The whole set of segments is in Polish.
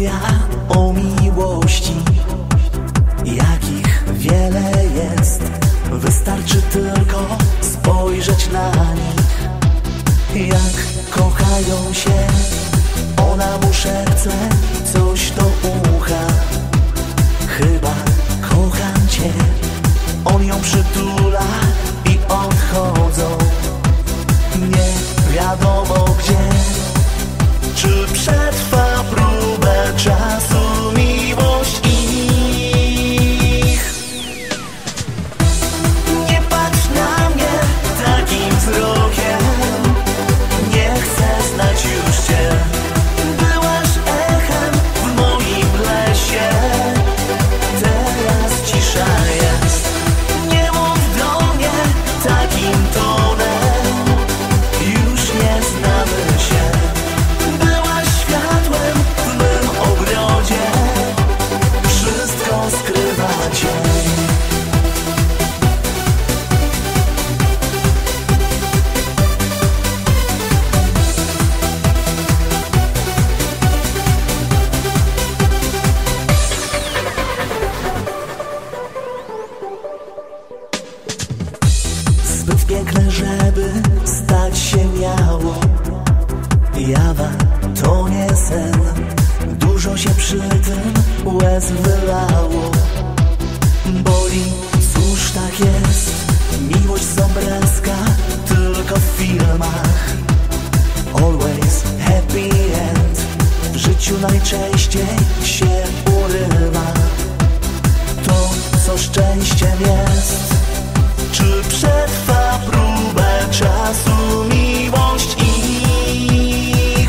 historia o miłości, jakich wiele jest. Wystarczy tylko spojrzeć na nich, jak kochają się. Ona mu szepce coś do ucha: chyba kocham cię. On ją przytula i odchodzą nie wiadomo gdzie. Czy przetrwa próbę czasu miłość ich? Nie patrz na mnie takim wzrokiem, nie chcę znać już cię. Byłaś echem w moim lesie, teraz cisza jest. Nie mów do mnie takim tonem, już nie znamy się. Byłaś światłem w mym ogrodzie, wszystko skrywa cię. Zbyt piękne, żeby stać się miało. Jawa to nie sen, dużo się przy tym łez wylało. Boli, cóż tak jest, miłość z obrazka tylko w filmach. Always happy end, w życiu najczęściej się urywa. To, co szczęściem jest. Czy przetrwa próbę czasu miłość ich?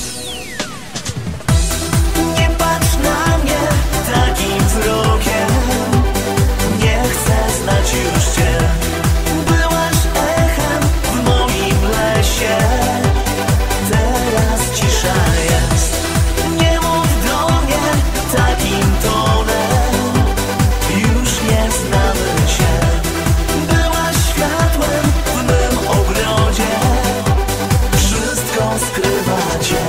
Nie patrz na mnie takim wzrokiem, nie chcę znać już cię. Byłaś echem w moim lesie, teraz cisza jest. Nie mów do mnie takim tonem, już nie znamy się. Światłem w mym ogrodzie, wszystko skrywa cię.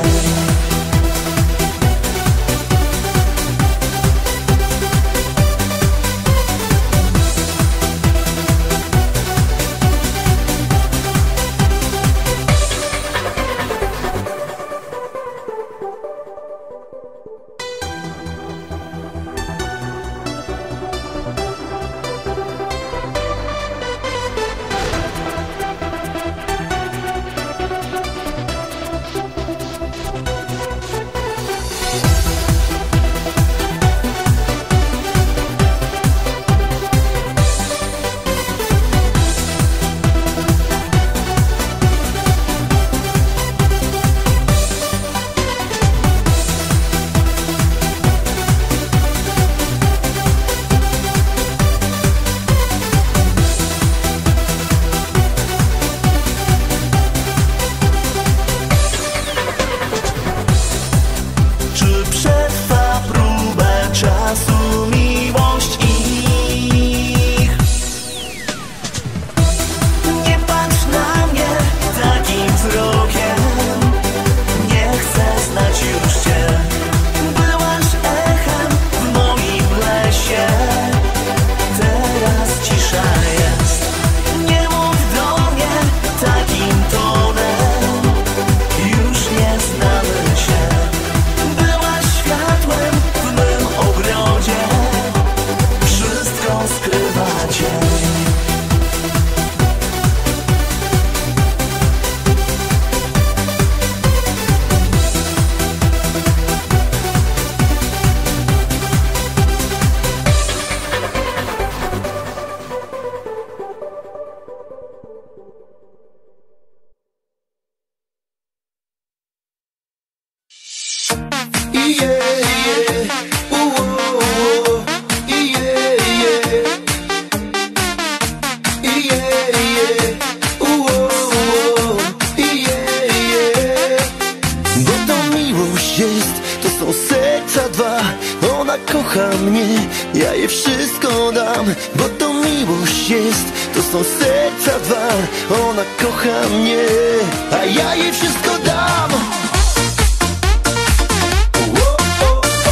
kocha mnie, ja jej wszystko dam, bo to miłość jest, to są serca dwa. Ona kocha mnie, a ja jej wszystko dam.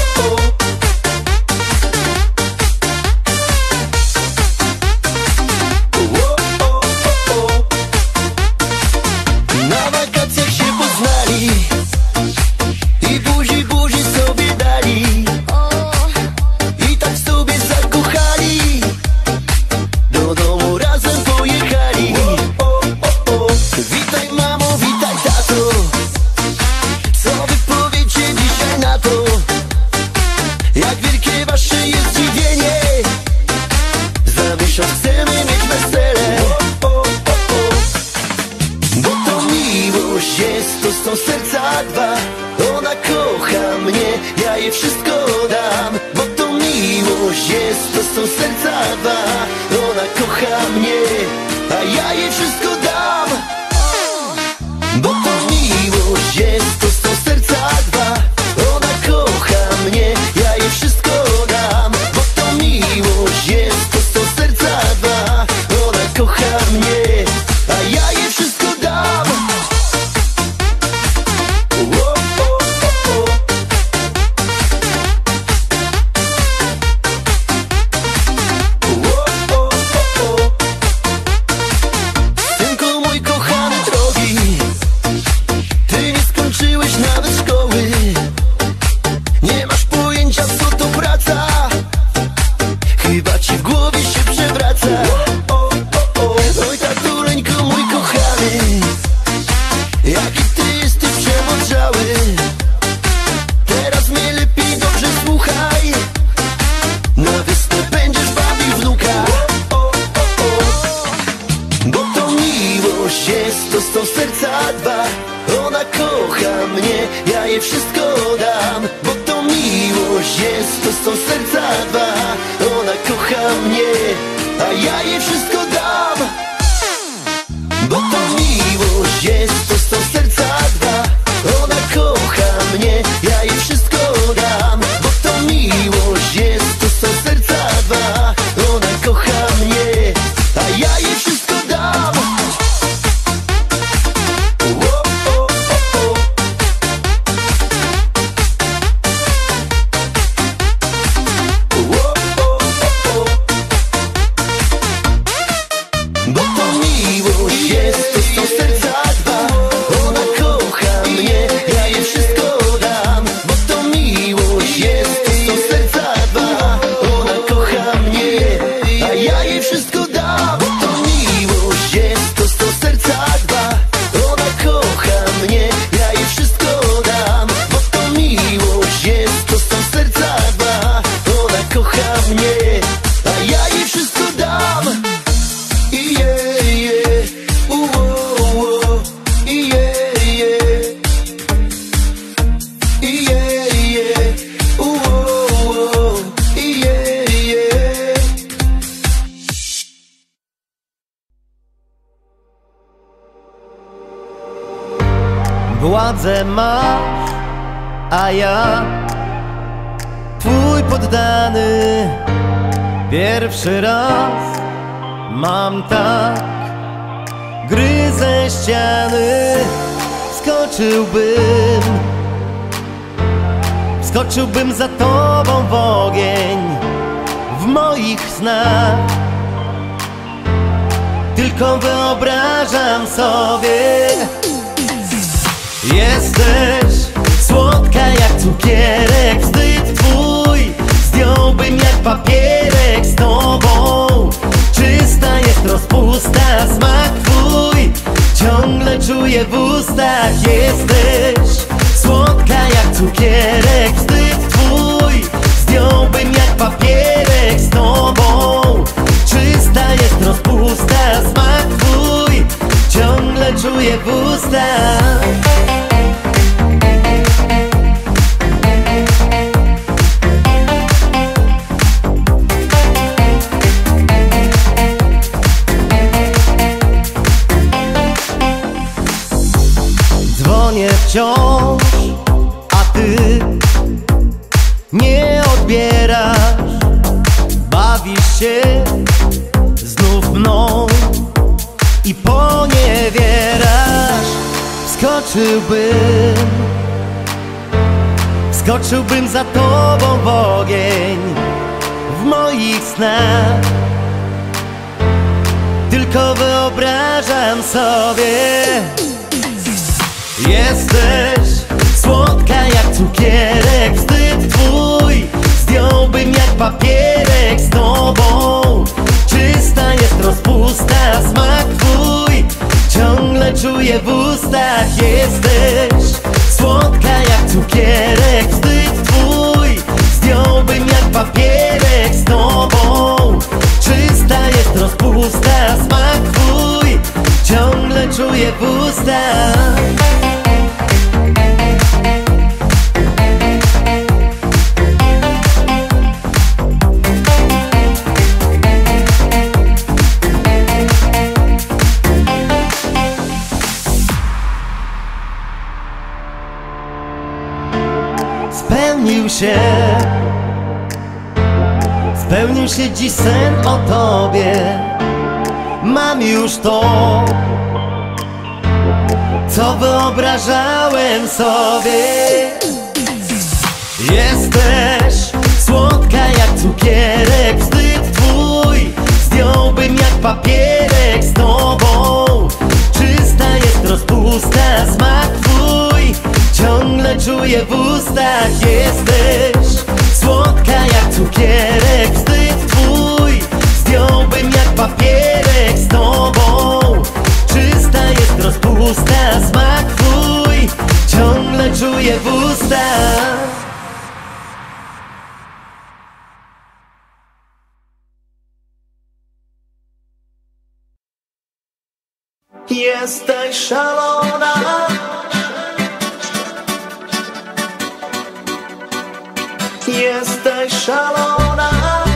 jest, to są serca dwa. Ona kocha mnie, ja jej wszystko dam, bo to miłość jest, to są serca dwa. Ona kocha mnie, a ja jej wszystko dam, bo to miłość jest, to są serca dwa. Ona kocha mnie, ja jej wszystko dam, bo to miłość jest, to są serca dwa. Ona kocha mnie, a ja jej wszystko dam. Synku mój kochany drogi, ty nie skończyłeś nawet szkoły. Nie masz pojęcia co to praca, chyba ci w głowie się przewraca. Oj tatuleńko mój kochany, jaki ty jesteś przemądrzały. Teraz mnie lepiej dobrze słuchaj, na wyspę będziesz bawił wnuka. Bo to miłość jest, to są serca dwa. Ona kocha mnie, ja jej wszystko dam, bo to miłość jest, to są serca dwa. Ona kocha mnie, a ja jej wszystko dam, bo to miłość jest, to są serca dwa. Ona kocha mnie, ja jej wszystko dam, bo to miłość jest, to są serca dwa. Ona kocha mnie, a ja jej wszystko dam. Bo to miłość jest, to są serca dwa. Ona kocha mnie, ja jej wszystko dam, bo to miłość jest, to są serca dwa. Ona kocha mnie, a ja jej wszystko dam, bo to miłość jest, to są serca dwa. Ona kocha mnie, ja jej wszystko dam, bo to miłość jest, to są serca dwa. Ona kocha mnie, a ja jej wszystko dam. Władzę masz, a ja twój poddany. Pierwszy raz mam tak, gryzę ściany. Skoczyłbym za tobą w ogień w moich snach. Tylko wyobrażam sobie, jesteś słodka jak cukierek. Wstyd twój zdjąłbym jak papierek z tobą. Czysta jest rozpusta, smak twój ciągle czuję w ustach. Jesteś słodka jak cukierek. Wstyd twój zdjąłbym jak papierek z tobą. Czysta jest rozpusta, smak twój ciągle czuję w ustach. Dzwonię wciąż, a ty nie odbierasz. Bawisz się znów mną i poniewierasz. Skoczyłbym za tobą w ogień w moich snach. Tylko wyobrażam sobie, jesteś słodka jak cukierek. Wstyd twój zdjąłbym jak papierek z tobą. Czysta jest rozpusta, smak twój ciągle czuję w ustach. Jesteś słodka jak cukierek. Wstyd twój zdjąłbym jak papierek z tobą. Czysta jest rozpusta, smak twój ciągle czuję w ustach. spełnił się. Spełnił się dziś sen o tobie. Mam już to, co wyobrażałem sobie. Jesteś słodka jak cukierek, wstyd twój zdjąłbym jak papierek z tobą. Czysta jest rozpusta, smak twój ciągle czuję w ustach. Jesteś słodka jak cukierek, wstyd twój zdjąłbym jak papierek z tobą. Czysta jest rozpusta, smak twój ciągle czuję w ustach. Jesteś szalona, jesteś szalona.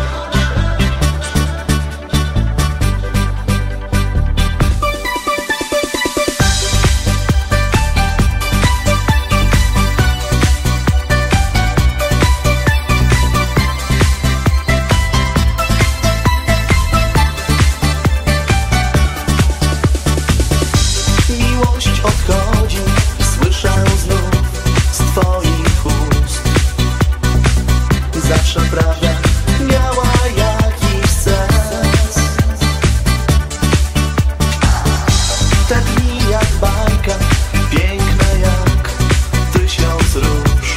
Miłość odchodzi, słyszę znów z twoich ust. Zawsze prawda miała jakiś sens. Te dni jak bajka, piękne jak 1000 róż.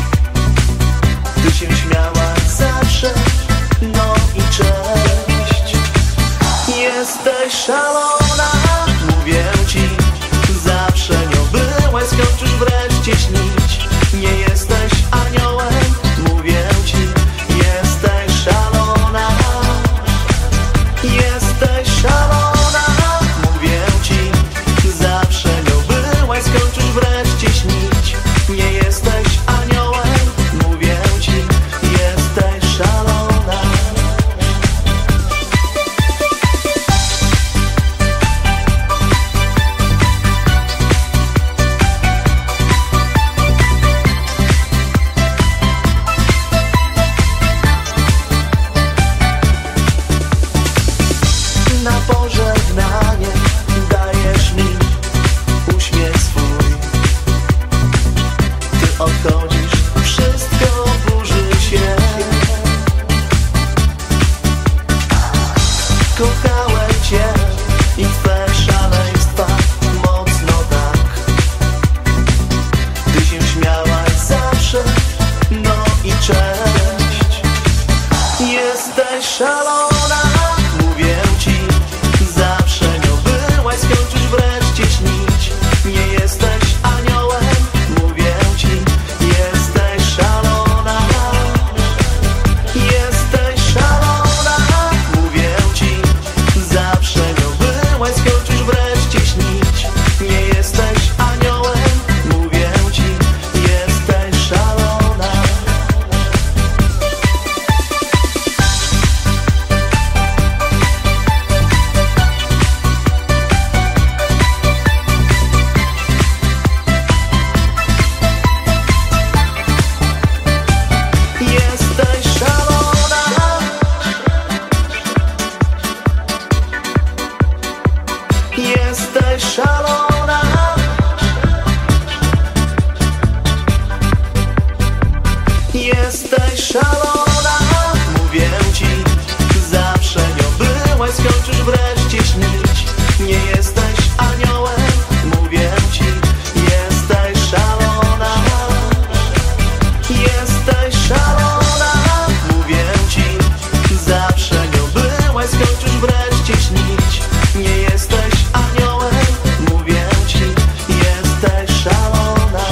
Ty się śmiałaś zawsze, no i cześć. Jesteś szalona, mówię ci, zawsze nią byłaś, skończysz wreszcie śnić. Nie jesteś aniołem, mówię ci, jesteś szalona. Jesteś szalona, mówię ci, zawsze nią byłaś, skończysz wreszcie śnić. Nie jesteś aniołem, mówię ci, jesteś szalona. Na pożegnanie dajesz mi uśmiech swój. Ty odchodzisz, wszystko burzy się. Kochałem cię i twe szaleństwa mocno tak. Ty się śmiałaś zawsze, no i cześć. Jesteś szalona, mówię ci, zawsze nią byłaś, skończysz wreszcie śnić. Nie jesteś aniołem, mówię ci, jesteś szalona. Jesteś szalona, mówię ci, zawsze nią byłaś, skończysz wreszcie śnić. Nie jesteś aniołem, mówię ci, jesteś szalona. Jesteś szalona. Jesteś szalona. Jesteś szalona, mówię ci, zawsze nią byłaś, skończysz wreszcie śnić. Nie jesteś aniołem, mówię ci, jesteś szalona. Jesteś szalona, mówię ci, zawsze nią byłaś, skończysz wreszcie śnić. Nie jesteś aniołem, mówię ci, jesteś szalona.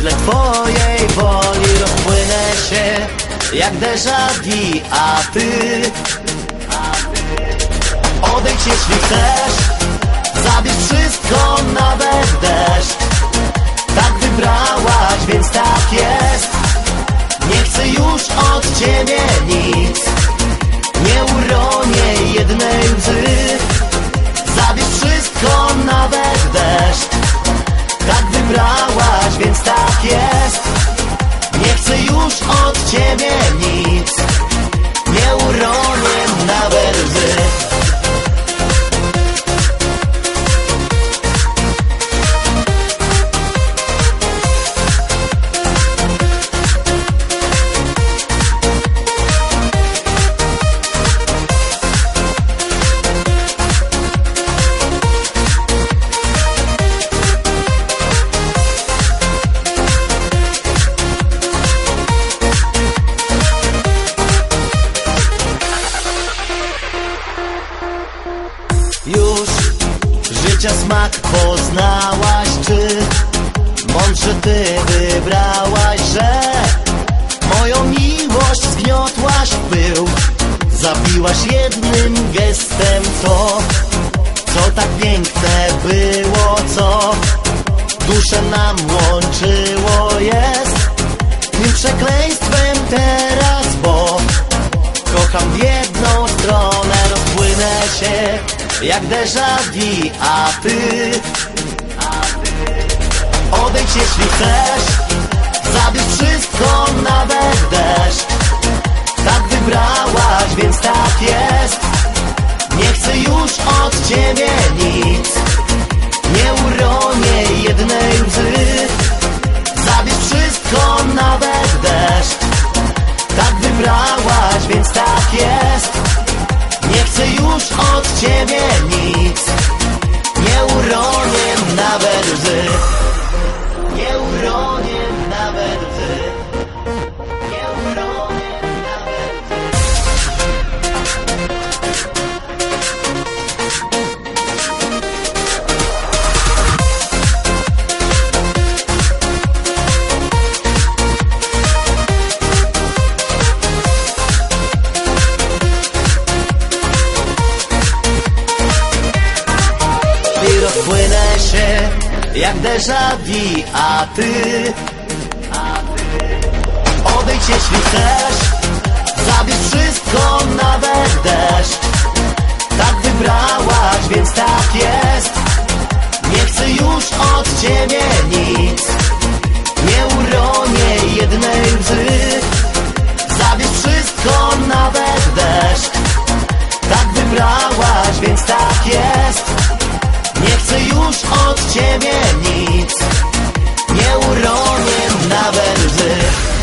Wedle twojej woli rozpłynę się jak déjà vu, a ty odejdź jeśli chcesz, zabierz wszystko, nawet deszcz. Tak wybrałaś, więc tak jest. Nie chcę już od ciebie nic, nie uronię jednej łzy. Zabierz wszystko, nawet deszcz. Tak wybrałaś, więc tak jest. Nie chcę już od ciebie nic, nie uronię nawet łzy. Już życia smak poznałaś, czy mądrze ty wybrałaś, że moją miłość zgniotłaś w pył. Zabiłaś jednym gestem to, co tak piękne było, co duszę nam łączyło. Jest tym przekleństwem teraz, bo kocham w jedną stronę. Rozpłynę się jak déjà vu, a ty odejdź jeśli chcesz, zabierz wszystko, nawet deszcz. Tak wybrałaś, więc tak jest. Nie chcę już od ciebie nic, nie uronię jednej łzy. Zabierz wszystko, nawet deszcz. Tak wybrałaś, więc tak jest. Nie chcę już od ciebie nic, nie uronię nawet łzy. Nie uronię nawet łzy. Nie uronię nawet I rozpłynę się jak déjà vu, a ty odejdź jeśli chcesz, zabierz wszystko, nawet deszcz. Tak wybrałaś, więc tak jest. Nie chcę już od ciebie nic, nie uronię jednej łzy. Zabierz wszystko, nawet deszcz. Tak wybrałaś, więc tak jest. Nie chcę już od ciebie nic, nie uronię nawet łzy.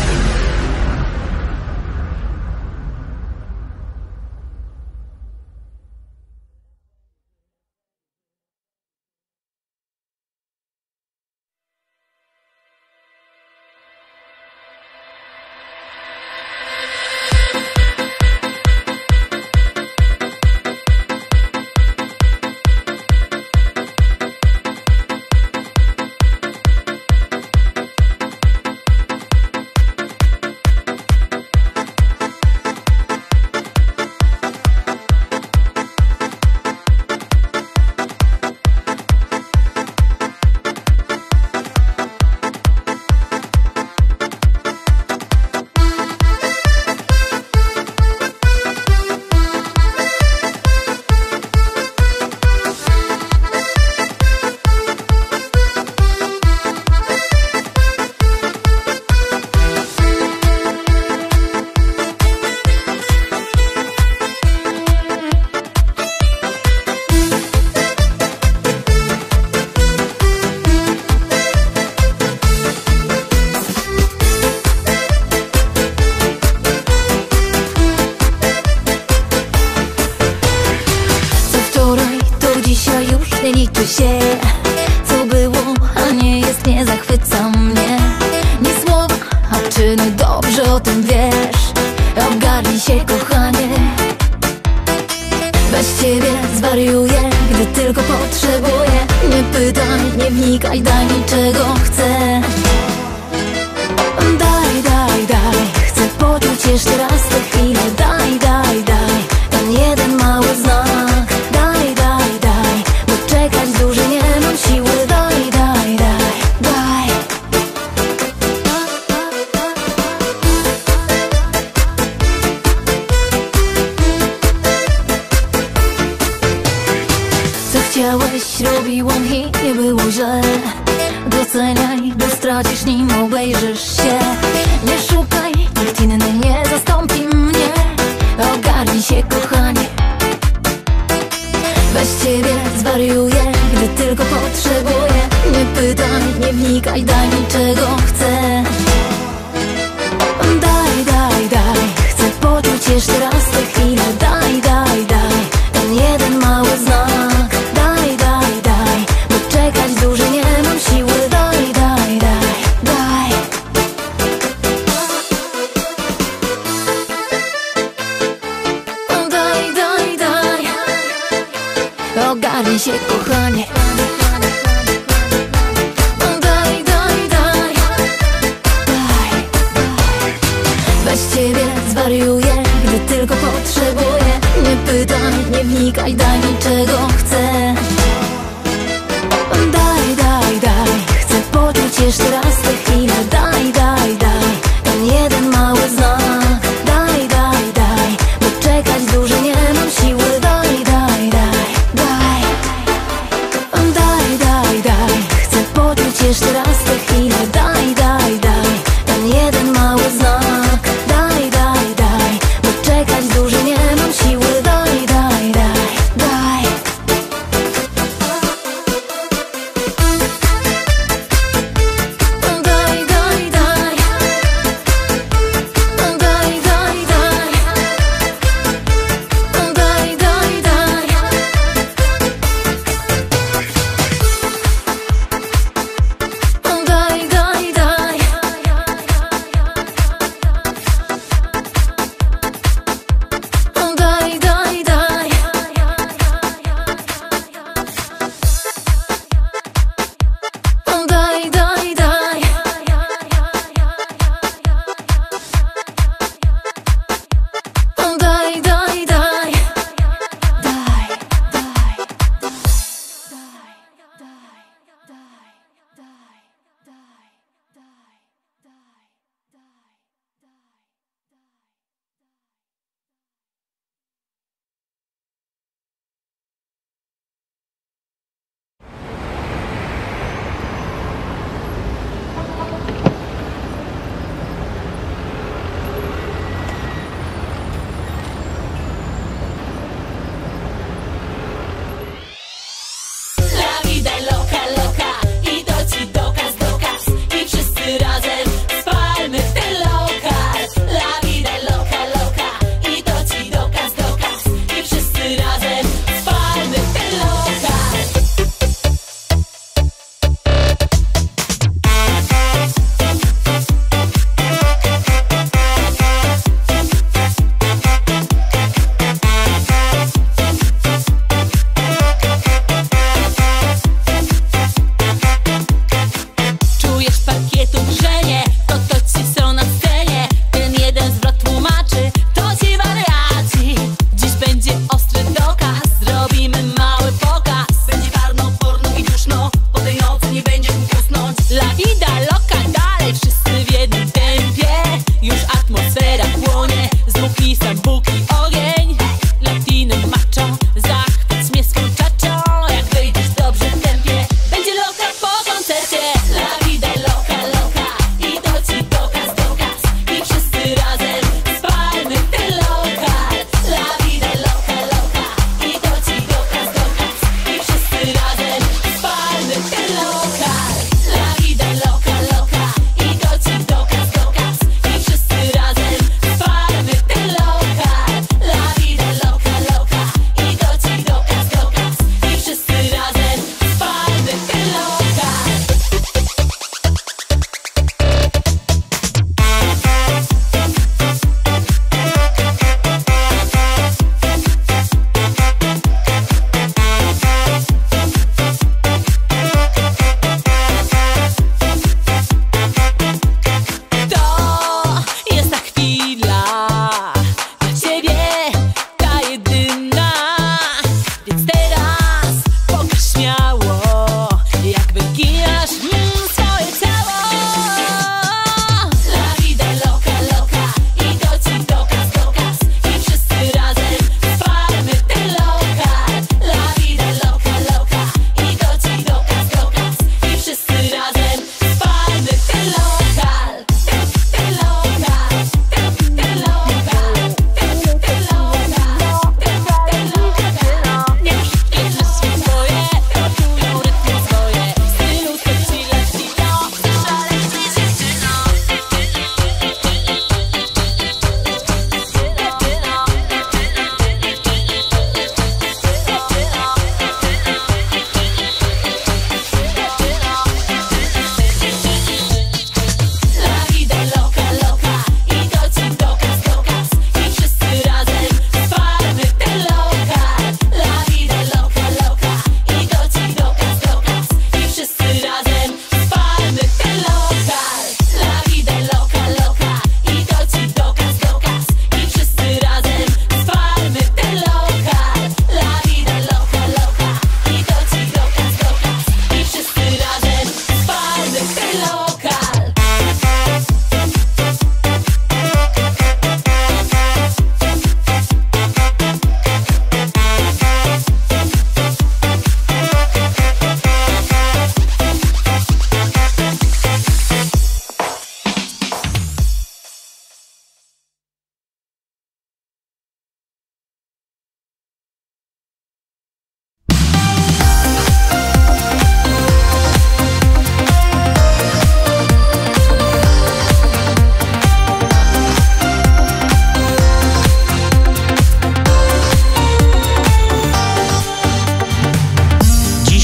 nie liczy się, co było, a nie jest, nie zachwyca mnie. Nie słowa, a czyny, dobrze o tym wiesz. Ogarnij się, kochanie, bez ciebie zwariuję, gdy tylko potrzebuję. Nie pytaj, nie wnikaj, daj mi czego chcę. Daj, daj, daj, chcę poczuć jeszcze raz tę chwilę. Daj, daj, daj, ten jeden mały znak. Daj, daj, daj, bo czekać dłużej nie mam siły. Daj, daj, daj, daj. Co chciałeś, robiłam i nie było źle. Doceniaj, bo stracisz, nim obejrzysz się. Nie szukaj, nikt inny nie zastąpi mnie. Ogarnij się, kochanie. Bez ciebie zwariuję, gdy tylko potrzebuję. Nie pytaj, nie wnikaj, daj mi czego chcę. Daj, daj, daj, chcę poczuć jeszcze raz tę chwilę. Daj, daj, daj, ten jeden mały znak. Daj, daj, daj, bo czekać dłużej nie mam siły. Daj, daj, daj, daj. Daj, daj, daj. Ogarnij się, kochanie. Daj, daj, daj. Daj. Bez ciebie zwariuję, gdy tylko potrzebuję. Nie pytaj, nie wnikaj, daj mi czego chcę. Daj, daj, daj, chcę poczuć jeszcze raz tę chwilę. Daj, daj, daj, ten jeden mały znak. Daj, daj, daj, bo czekać dłużej nie mam siły. Daj, daj, daj, daj. Daj, daj, daj, chcę poczuć jeszcze raz tę chwilę. Daj, daj, daj, ten jeden mały znak. Daj, daj, daj, bo czekać dłużej nie mam siły. Daj, daj, daj, daj. Daj,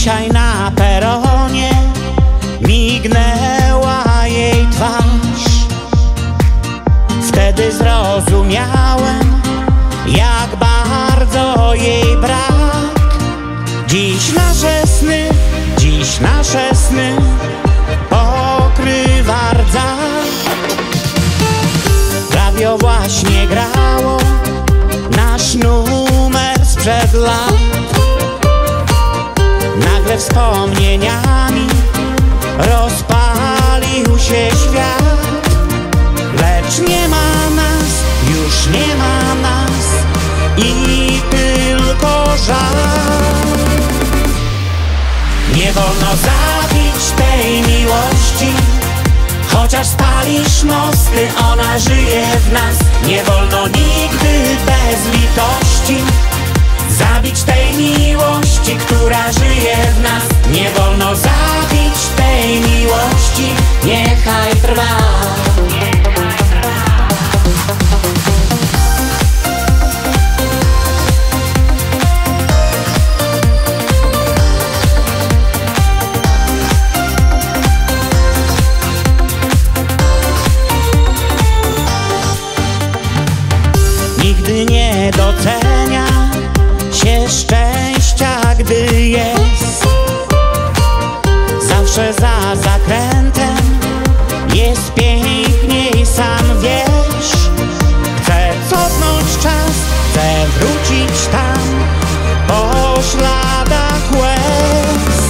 Dzisiaj na peronie mignęła jej twarz. Wtedy zrozumiałem, jak bardzo jej brak. Dziś nasze sny pokrywa rdza. Radio właśnie grało nasz numer sprzed lat. Nagle wspomnieniami rozpalił się świat. Lecz nie ma nas, już nie ma nas i tylko żal. Nie wolno zabić tej miłości, chociaż spalisz mosty, ona żyje w nas. Nie wolno nigdy bez litości zabić tej miłości, która żyje w nas. Nie wolno zabić tej miłości, niechaj trwa. Nigdy nie docenia się szczęścia, gdy jest. Zawsze za zakrętem jest piękniej, sam wiesz. Chcę cofnąć czas, chcę wrócić tam po śladach łez.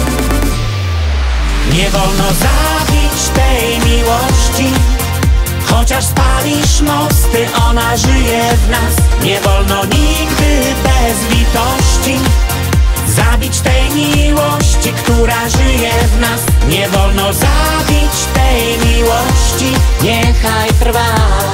Nie wolno zabić tej miłości, chociaż spalisz mosty, ona żyje w nas. Nie wolno nigdy bez litości zabić tej miłości, która żyje w nas. Nie wolno zabić tej miłości, niechaj trwa.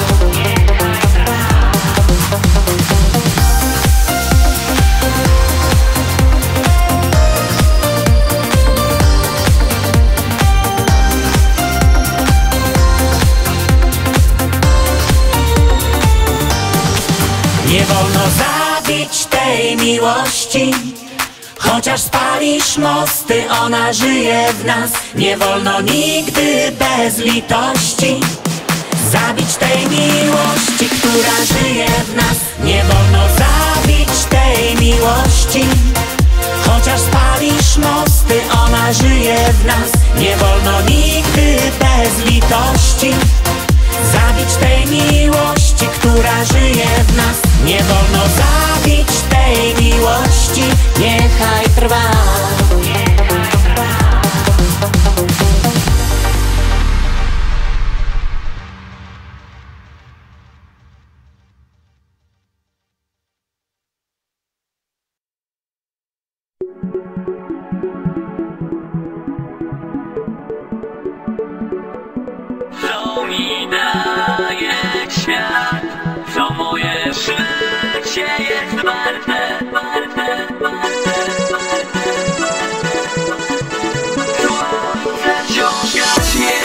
Nie wolno zabić tej miłości, chociaż spalisz mosty, ona żyje w nas. Nie wolno nigdy bez litości zabić tej miłości, która żyje w nas. Nie wolno zabić tej miłości, chociaż spalisz mosty, ona żyje w nas. Nie wolno nigdy bez litości zabić tej miłości, która żyje w nas. Nie wolno zabić tej miłości, niechaj trwa. Co mi daje świat, co moje życie jest warte, Słońce wciąż gaśnie.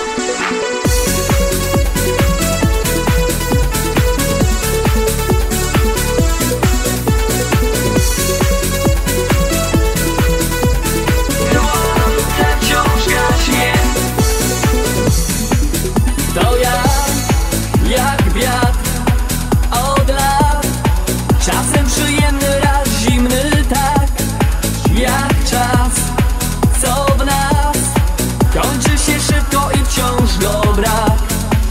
Słońce wciąż gaśnie. To ja, jak wiatr od lat, czasem przyjemny, raz zimny, tak jak czas, co w nas kończy się szybko i wciąż go brak.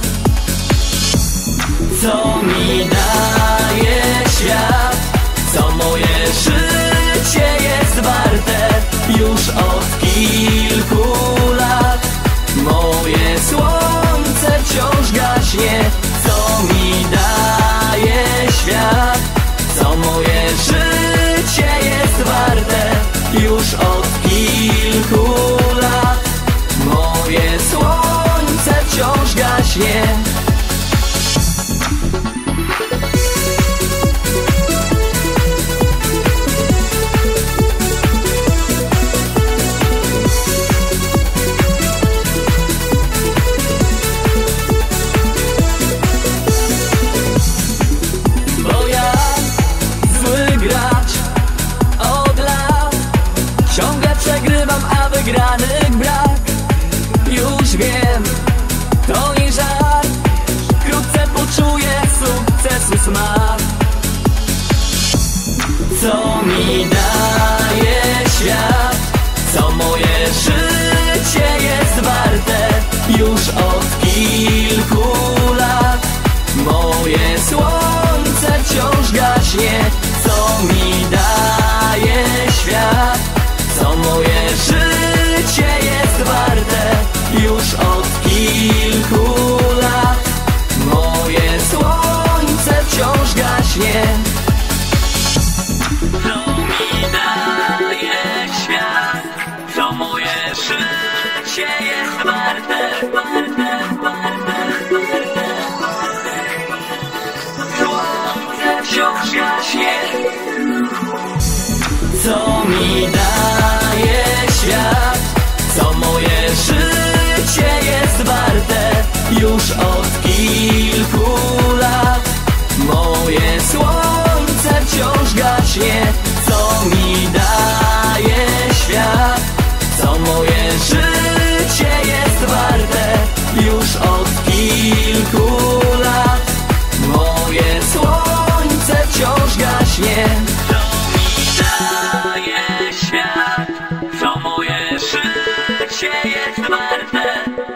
Co mi daje świat, co moje życie jest warte, już od kilku lat moje słońce wciąż gaśnie. Co mi daje świat, co moje życie jest warte, już od kilku lat moje słońce wciąż gaśnie. Bo ja, zły gracz od lat, smak. Co mi daje świat, co moje życie jest warte. Już od kilku lat moje słońce wciąż gaśnie. Co mi daje świat, co moje życie jest warte. Już od kilku lat moje słońce wciąż gaśnie. Co mi daje świat, co moje życie jest warte. Słońce wciąż gaśnie. Co mi daje świat, co moje życie jest warte. Już od kilku lat moje słońce wciąż gaśnie. Co mi daje świat, co moje życie jest warte. Już od kilku lat moje słońce wciąż gaśnie. Co mi daje świat, co moje życie jest warte.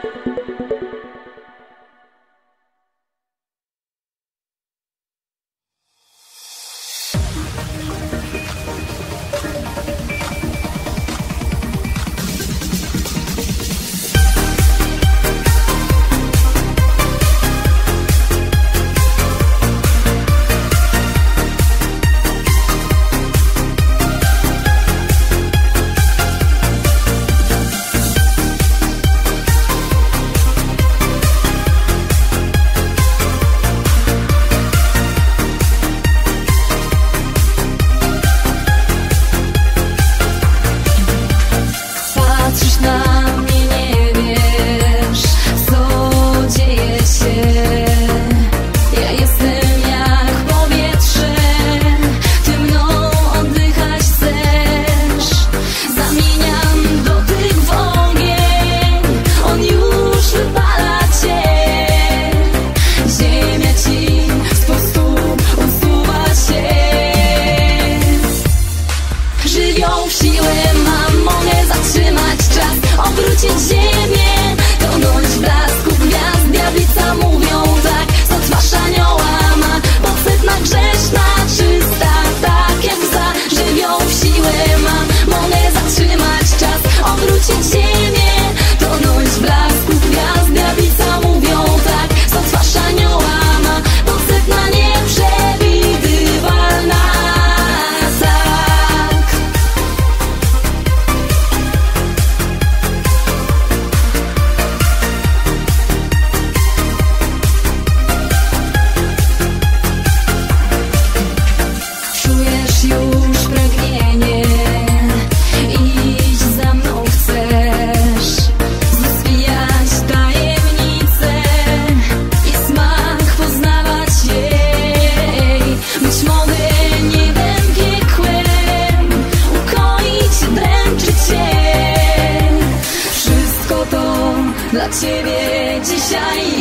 dla Ciebie dzisiaj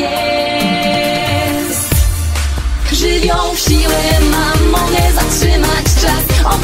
jest. Żywioł w siłę mam, mogę zatrzymać czas.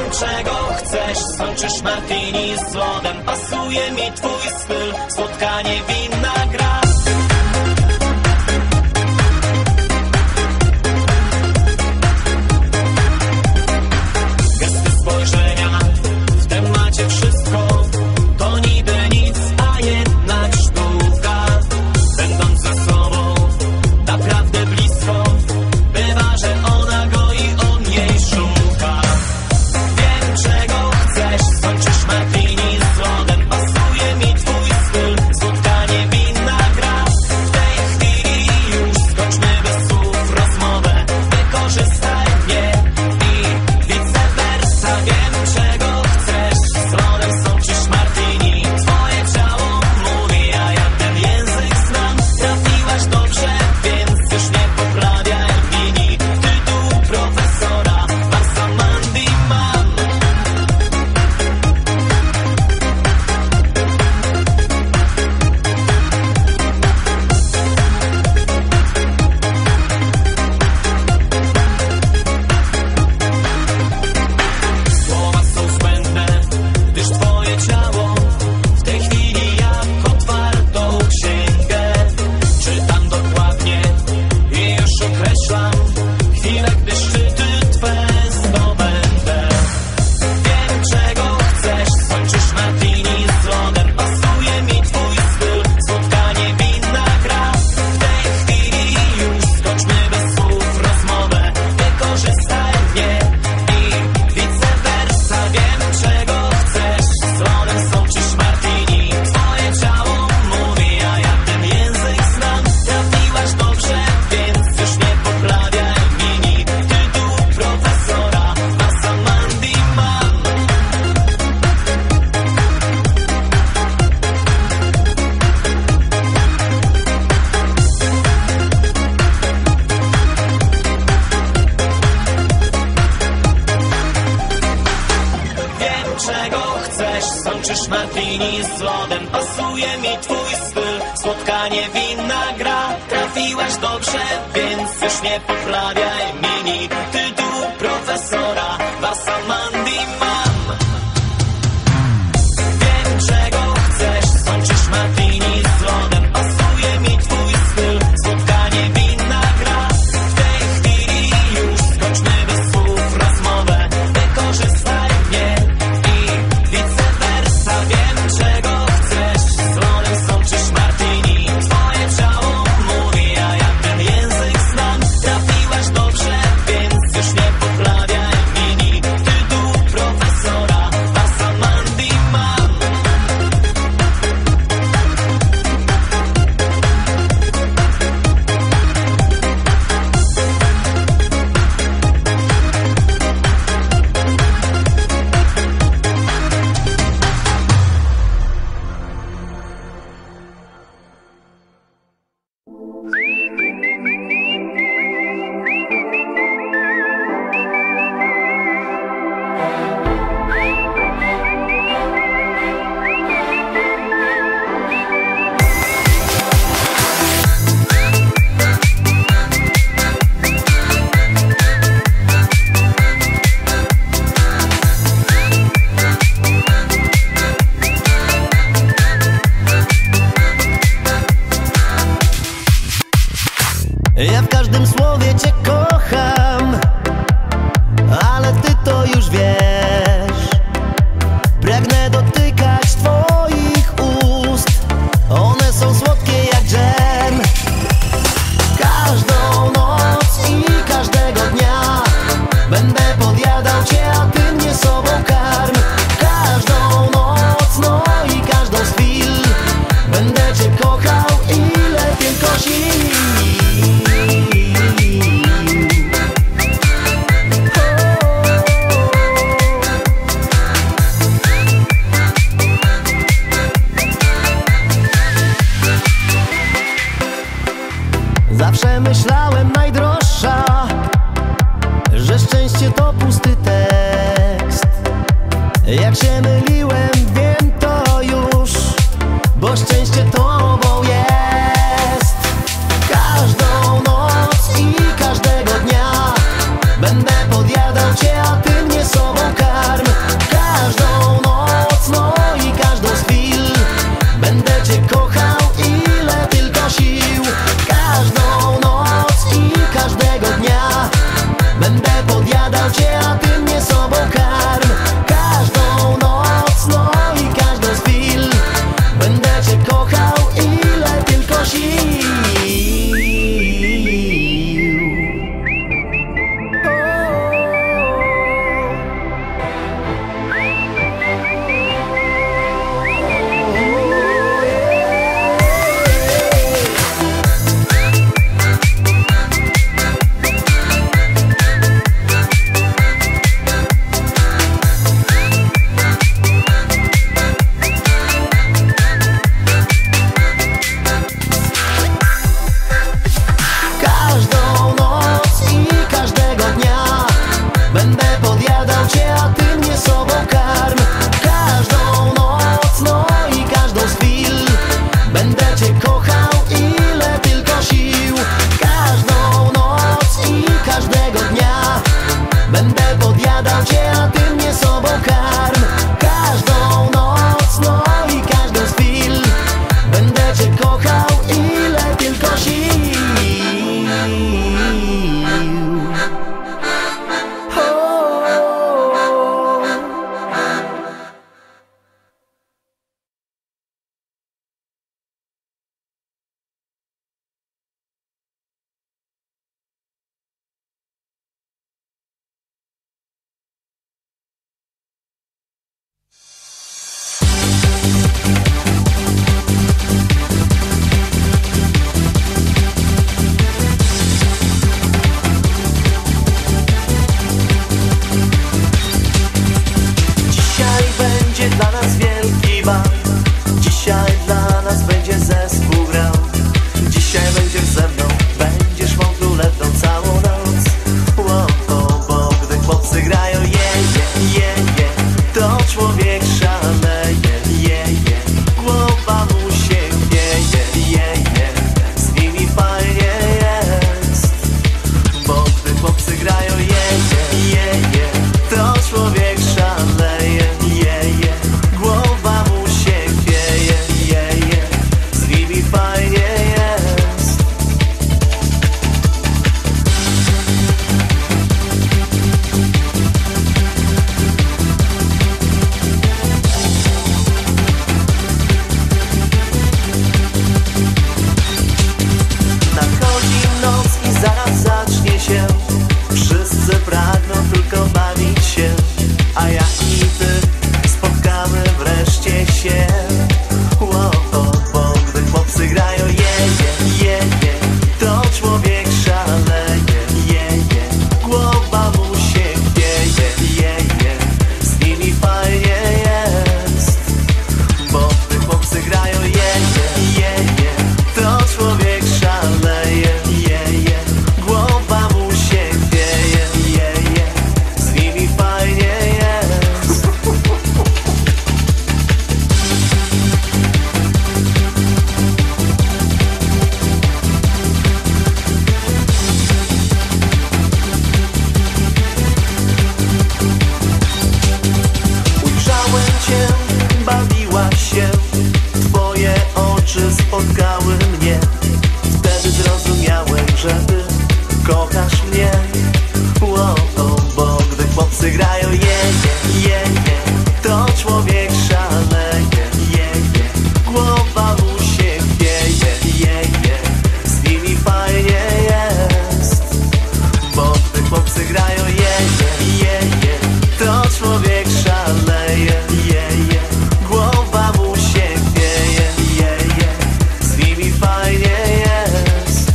czego chcesz. Sączysz martini z lodem, pasuje mi twój styl. Spotkanie, winna gra. Gesty spojrzenia, w temacie wszystko. To niby nic, a jednak sztuka. Będąc ze sobą naprawdę blisko, bywa, że ona go i on jej szuka. Wiem, czego chcesz, sączysz martini z lodem, pasuje mi twój styl. Spotkanie, winna gra. W tej chwili już skończmy bez słów rozmowę. Wykorzystaj mnie i vice versa. Wiem, czego chcesz, z lodem sączysz martini. Twoje ciało mówi, a ja ten język znam. Trafiłaś dobrze, więc już nie poprawiaj opinii. Tytuł profesora, Barsa Mandy mam. Słowa są zbędne, gdyż twoje ciało w tej chwili jak otwartą księgę. Czytam dokładnie i już określam chwilę, gdy szczyty twe zdobędę. Wiem, czego chcesz, sączysz martini z lodem, pasuje mi twój styl. Spotkanie, winna gra. W tej chwili już skończmy bez słów rozmowę. Wykorzystaj mnie i vice versa. Wiem, czego chcesz, z lodem sączysz martini. Twoje ciało mówi, a ja ten język znam. Trafiłaś dobrze, więc już nie poprawiaj opinii. Tytuł profesora, Barsa Mandy mam. Wiem, czego chcesz, sączysz martini z lodem, pasuje mi twój styl. Spotkanie, winna gra. Trafiłaś dobrze, więc już nie poprawiaj mini. Tytuł profesora, Barsa Mandy mam. Wiem, czego chcesz, sączysz martini z lodem, pasuje mi twój styl. Spotkanie, winna gra. W tej chwili już skończmy bez słów rozmowę. Wykorzystaj mnie i vice versa. Wiem, czego chcesz, z lodem sączysz martini. Twoje ciało mówi, a ja ten język znam. Trafiłaś dobrze, spotkały mnie, wtedy zrozumiałem, że ty kochasz mnie. Bo gdy chłopcy grają to człowiek szaleje, głowa mu się chwieje, z nimi fajnie jest. Bo gdy chłopcy grają to człowiek szaleje, głowa mu się chwieje, z nimi fajnie jest.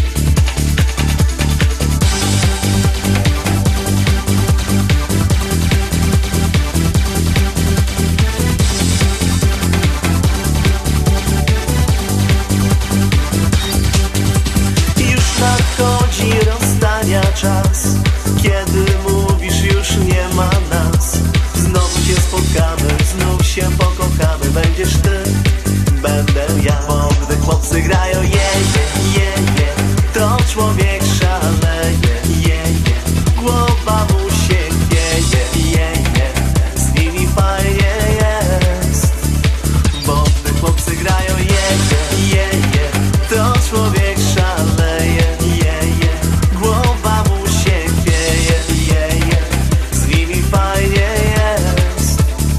Już nadchodzi rozstania czas, kiedy mówisz już nie ma nas. Znowu się spotkamy, znów się pokochamy. Będziesz ty, będę ja. Bo gdy chłopcy grają to człowiek szaleje, głowa mu się chwieje, z nimi fajnie jest. Bo gdy chłopcy grają to człowiek szaleje, głowa mu się chwieje, z nimi fajnie jest.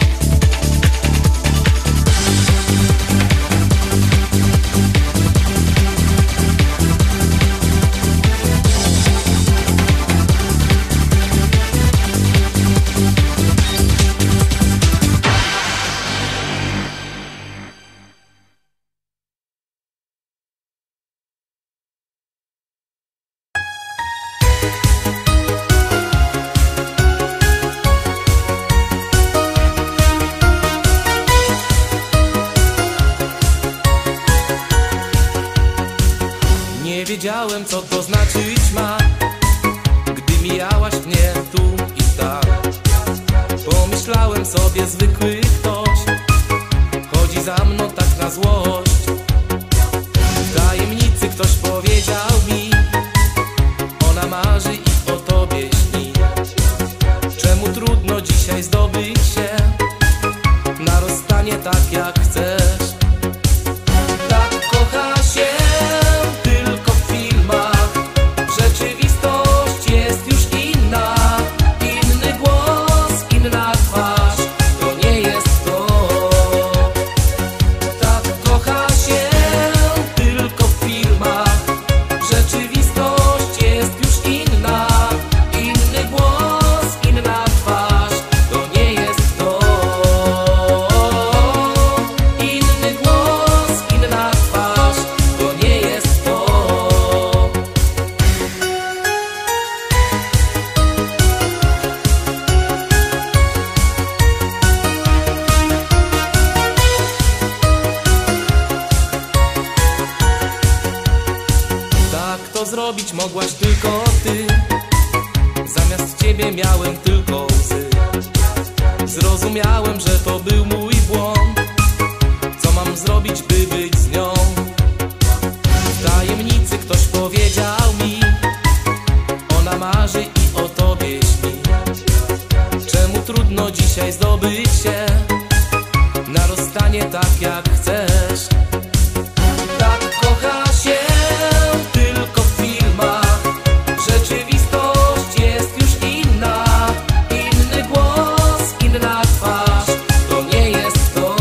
Nie wiedziałem, co to znaczyć ma, gdy mijałaś mnie tu i tam. Pomyślałem sobie, zwykły ktoś chodzi za mną tak na złość. W tajemnicy ktoś powiedział mi, ona marzy i o tobie śni. Czemu trudno dzisiaj zdobyć się na rozstanie tak jak chcesz? Tak kocha się tylko w filmach, rzeczywistość jest już inna. Inny głos, inna twarz, to nie jest to. Tak kocha się tylko w filmach, rzeczywistość jest już inna. Inny głos, inna twarz, to nie jest to. Inny głos, inna twarz, to nie jest to. Tak to zrobić mogłaś tylko ty. Zamiast ciebie miałem tylko łzy. Zrozumiałem, że to był mój błąd. Co mam zrobić, by być z nią? W tajemnicy ktoś powiedział mi, ona marzy i o tobie śni. Czemu trudno dzisiaj zdobyć się na rozstanie tak jak chcesz? Tak kocha się tylko w filmach, rzeczywistość jest już inna. Inny głos, inna twarz, to nie jest to.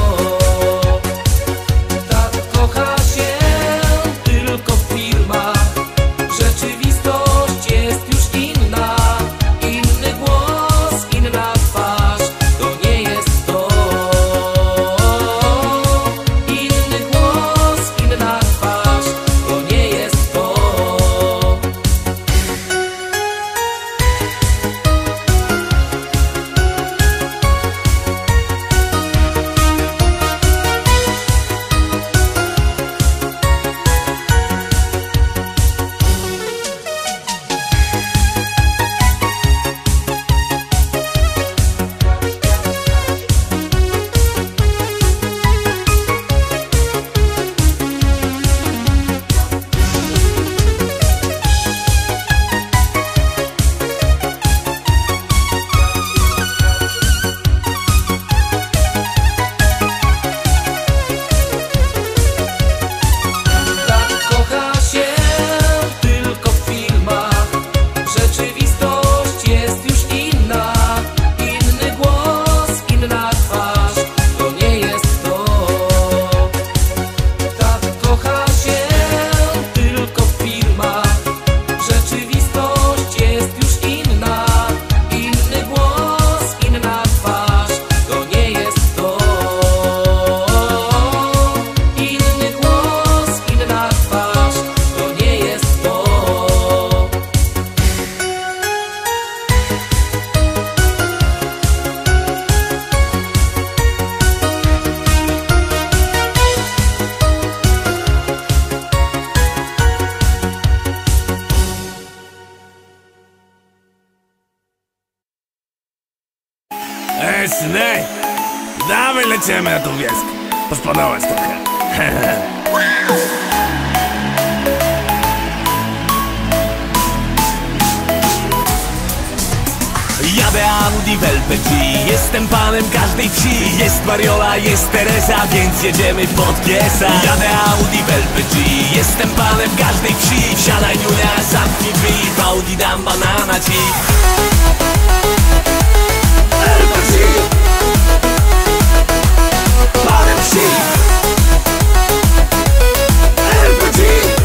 Tak kocha się tylko w filmach, rzeczywistość jest już inna. Inny głos, inna twarz, to nie jest to. Synek, dawaj lecimy na tą wioskę. Pospodałeś trochę. Jadę Audi w LPG, jestem panem każdej wsi. Jest Mariola, jest Teresa, więc jedziemy pod Giesa. Jadę Audi w LPG, jestem panem każdej wsi. Wsiadaj Niunia, zamknij drzwi, w Audi dam banana ci. LPG, panem wsi. LPG,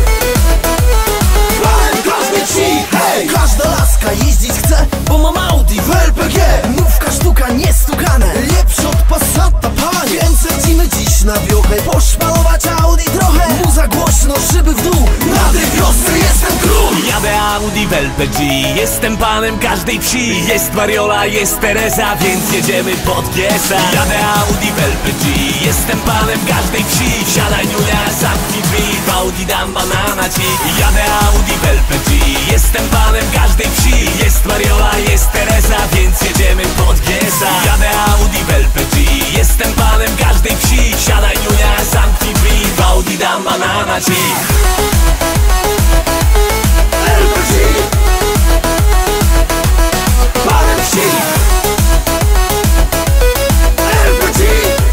panem każdej wsi. Hej! Każda laska jeździć chce, bo mam Audi w LPG. Nówka sztuka niestukane, lepszy od Passata, panie. Więc lecimy dziś na wiochę, poszpalować Audi trochę. Muza głośno, szyby w dół, na tej wiosce jestem król. Jadę Audi w LPG, jestem panem każdej wsi. Jest Mariola, jest Teresa, więc jedziemy pod Giesa. Jadę Audi w LPG, jestem panem każdej wsi. Wsiadaj Niunia, zamknij drzwi, w Audi dam banana ci. Jadę Audi w LPG, jestem panem każdej wsi. Jest Mariola, jest Teresa, więc jedziemy pod Giesa. Jadę Audi w LPG, jestem panem każdej wsi. Wsiadaj Niunia, zamknij drzwi, w Audi dam banana ci. LPG, panem wsi. LPG,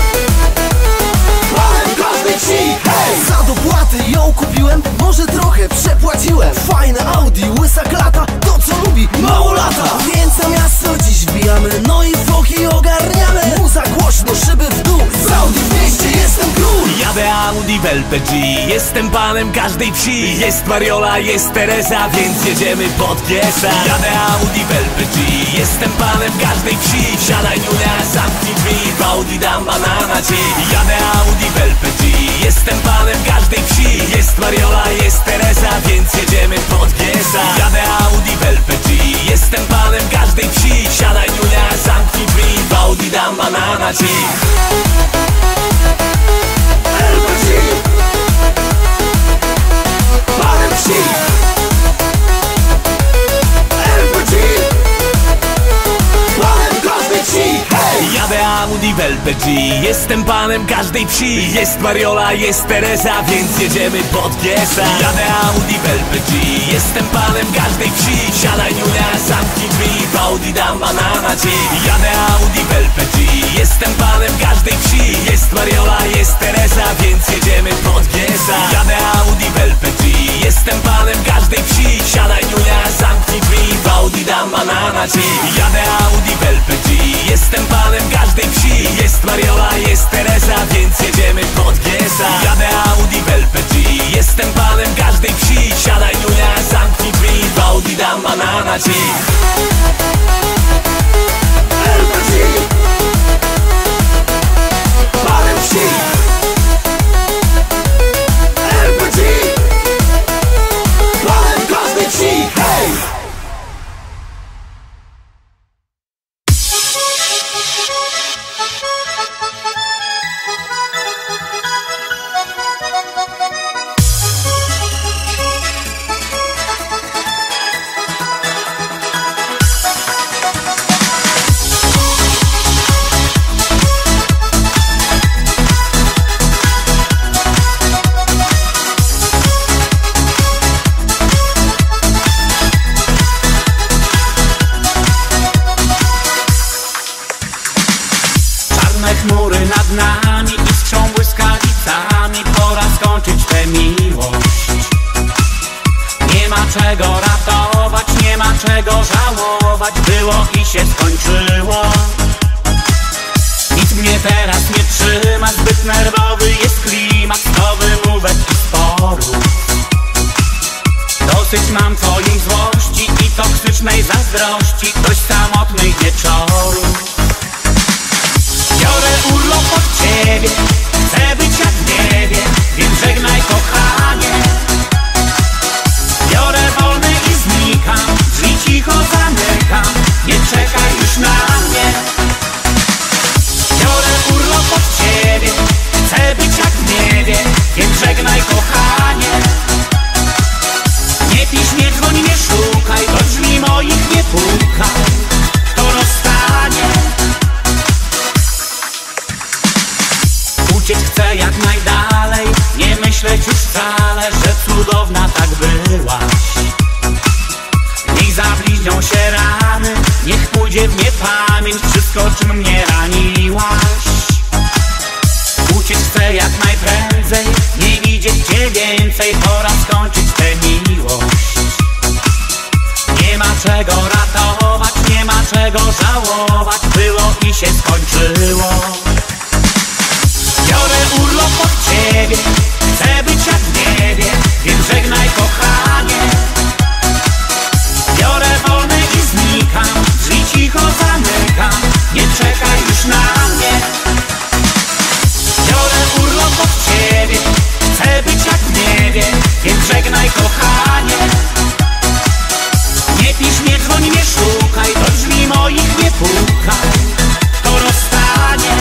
panem każdej wsi. Hej! Za dopłaty ją kupiłem, może trochę przepłaciłem. Fajne Audi, łysa klata, to co lubi, mało lata. Więc na miasto dziś wbijamy, no i foki ogarniamy. Muza głośno, szyby w dół, z Audi w mieście jestem król. Jadę Audi w LPG, jestem panem każdej wsi. Jest Mariola, jest Teresa, więc jedziemy pod Giesa. Jadę Audi w LPG, jestem panem każdej wsi. Wsiadaj Niunia, zamknij drzwi, w Audi dam banana ci. Jadę Audi w LPG, jestem panem każdej wsi. Jest Mariola, jest Teresa, więc jedziemy pod Giesa. Jadę Audi w LPG, jestem panem każdej wsi. Wsiadaj Niunia, zamknij drzwi, w Audi dam banana ci. LPG, panem wsi. LPG, panem każdej wsi. Hej! Jadę Audi w LPG, jestem panem każdej wsi. Jest Mariola, jest Teresa, więc jedziemy pod Giesa. Jadę Audi w LPG, jestem panem każdej wsi. Wsiadaj Niunia, zamknij drzwi, w Audi dam banana ci. Jadę Audi w LPG, jestem panem każdej wsi. Jest Mariola, jest Teresa, więc jedziemy pod Giesa. Jadę Audi w LPG, jestem panem każdej wsi. Wsiadaj Niunia, zamknij drzwi, w Audi dam banana ci. Jadę Audi w LPG, jestem panem każdej wsi. Jest Mariola, jest Teresa, więc jedziemy pod Giesa. Jadę Audi w LPG, jestem panem każdej wsi. Wsiadaj Niunia, zamknij drzwi, w Audi dam banana ci. LPG, panem wsi. LPG, panem każdej wsi. Hej! Chmury nad nami iskrzą błyskawicami. Pora skończyć tę miłość. Nie ma czego ratować, nie ma czego żałować. Było i się skończyło. Nic mnie teraz nie trzyma, zbyt nerwowy jest klimat. To wymówek i sporów. Dosyć mam twojej złości i toksycznej zazdrości. Dość samotnych wieczorów. Biorę urlop od ciebie, chcę być jak w niebie, więc żegnaj kochanie. Biorę wolny i znikam, drzwi cicho zamykam, nie czekaj już na mnie. Biorę urlop od ciebie, chcę być jak w niebie, więc żegnaj kochanie. Nie pisz, nie dzwoń, nie szukaj, do drzwi moich nie pukaj. To rozstanie Uciec chcę jak najdalej, nie myśleć już wcale, że cudowna tak byłaś. Niech zabliźnią się rany, niech pójdzie w niepamięć wszystko, czym mnie raniłaś. Uciec chcę jak najprędzej, nie widzieć cię więcej, pora skończyć tę miłość. Nie ma czego ratować, nie ma czego żałować, było i się skończyło. Biorę urlop od ciebie, chcę być jak w niebie, więc żegnaj kochanie. Biorę wolne i znikam, drzwi cicho zamykam, nie czekaj już na mnie. Biorę urlop od ciebie, chcę być jak w niebie, więc żegnaj kochanie. Nie pisz, nie dzwoń, nie szukaj, do drzwi moich nie pukaj, to rozstanie.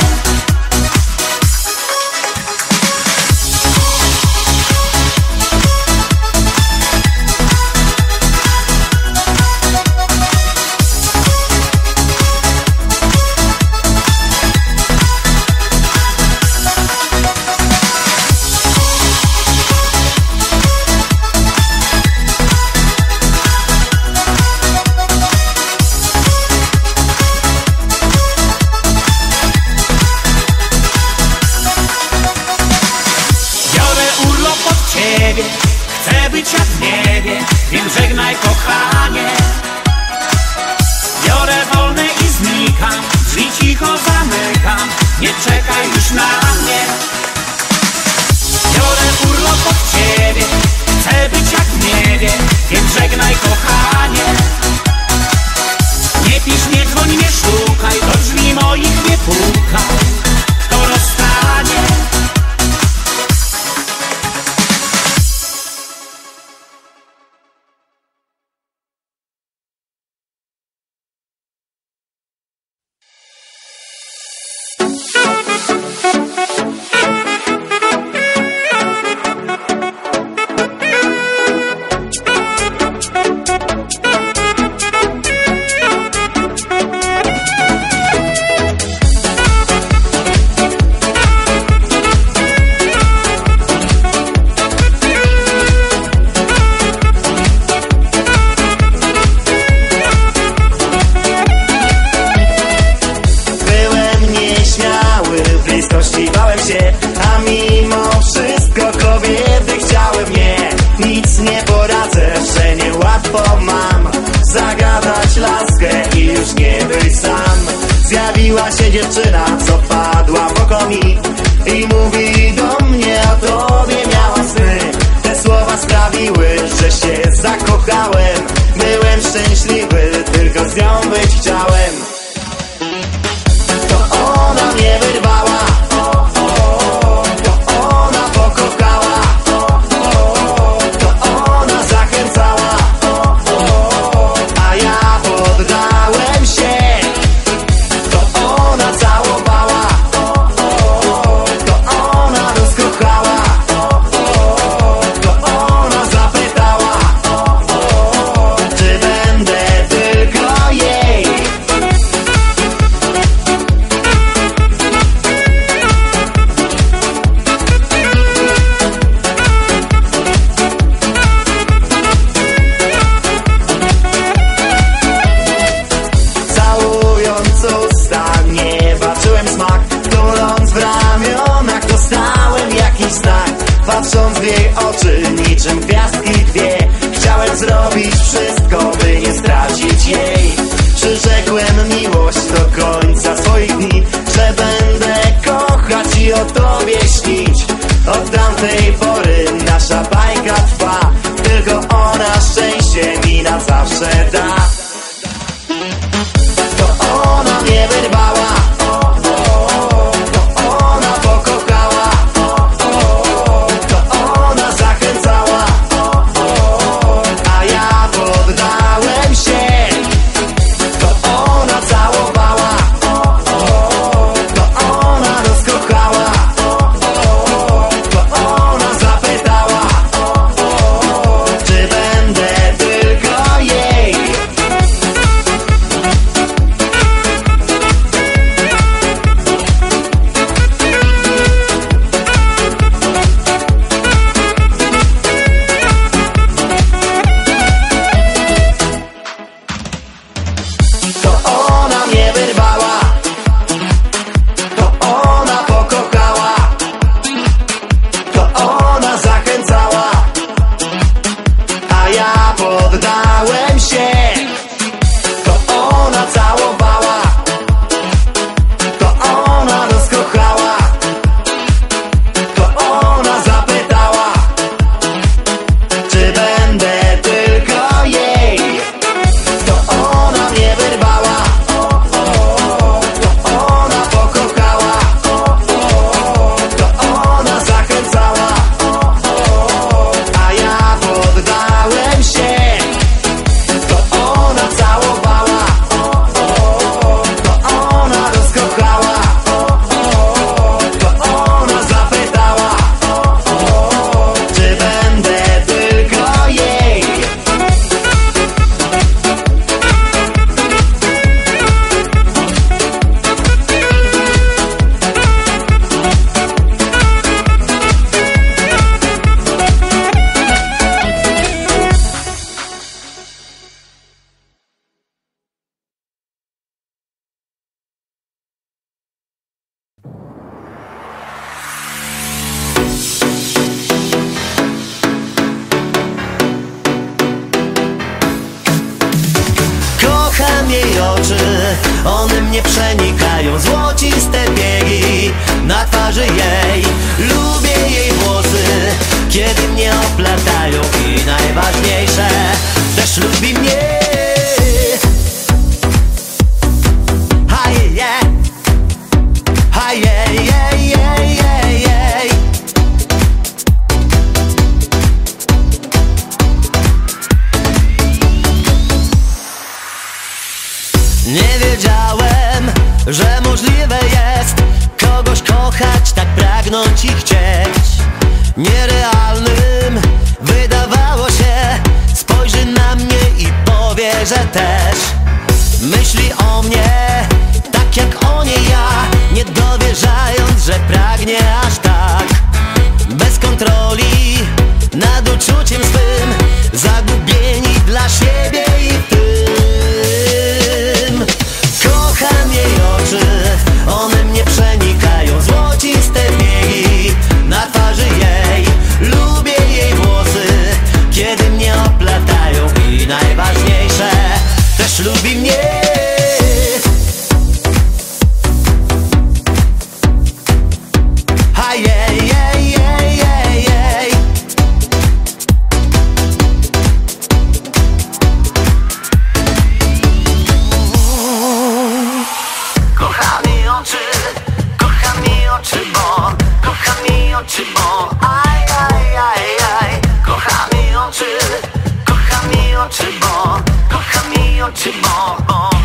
Chcę być jak w niebie, więc żegnaj kochanie. Biorę wolne i znikam, drzwi cicho zamykam, nie czekaj już na mnie. Biorę urlop od ciebie, chcę być jak w niebie, więc żegnaj kochanie. Nie pisz, nie dzwoń, nie szukaj, do drzwi moich nie pukaj, to rozstanie. Zjawiła się dziewczyna, co padła w oko mi i mówi do mnie, o tobie miała sny. Te słowa sprawiły, że się zakochałem. Byłem szczęśliwy, tylko z nią być chciałem. To ona mnie wyrwała, to ona pokochała, to ona zachęcała, a ja poddałem się. Ona całowała, to ona rozkochała, to ona zapytała, czy będę tylko jej. Całując usta, nie baczyłem smak, tuląc w ramionach, dostałem jakiś znak. Patrząc w jej oczy, niczym gwiazdki dwie, chciałem zrobić wszystko, by nie stracić jej. Przyrzekłem miłość do końca swoich dni, że będę kochać i o tobie śnić. Od tamtej pory nasza bajka trwa, tylko ona szczęście mi na zawsze da. To ona mnie wyrwała, to ona pokochała, to ona zachęcała, a ja poddałem się. To ona całowała, to ona rozkochała, to ona zapytała, czy będę tylko jej. To ona mnie wyrwała, to ona pokochała, to ona zachęcała, a ja poddałem się. To ona całowała, to ona rozkochała, to ona zapytała, czy będę tylko jej. To ona mnie wyrwała, to ona pokochała, to ona zachęcała, a ja poddałem się. To ona całowała, to ona rozkochała, to ona zapytała, czy będę tylko jej. Kocham jej oczy, one mnie przenikają, złociste biegi na twarzy jej. Lubię jej włosy, kiedy mnie oplatają i najważniejsze, też lubi mnie. Haje, haje, jej, jej, jej, jej. Nie wiedziałem, że możliwe jest kogoś kochać, tak pragnąć i chcieć. Nierealnym wydawało się, spojrzy na mnie i powie, że też myśli o mnie tak jak o niej ja, nie dowierzając, że pragnie aż tak. Bez kontroli nad uczuciem swym, zagubieni dla siebie i w tym. Kocham jej oczy, one mnie przenikają, złociste biegi na twarzy jej. Lubię jej włosy, kiedy mnie oplatają i najważniejsze, też lubi mnie. Hajej, jej, jej, jej, jej. Kocham jej oczy, kocham jej oczy, bo kocham jej oczy, bo aj, aj, aj, aj. Kocham jej oczy, kocham jej oczy, bo kocham jej oczy, bo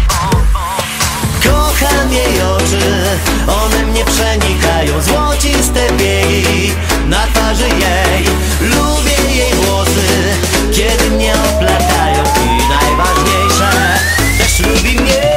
kocham jej oczy, one mnie przenikają, złociste biegi na twarzy jej. Lubię jej włosy, kiedy mnie oplatają i najważniejsze, też lubi mnie.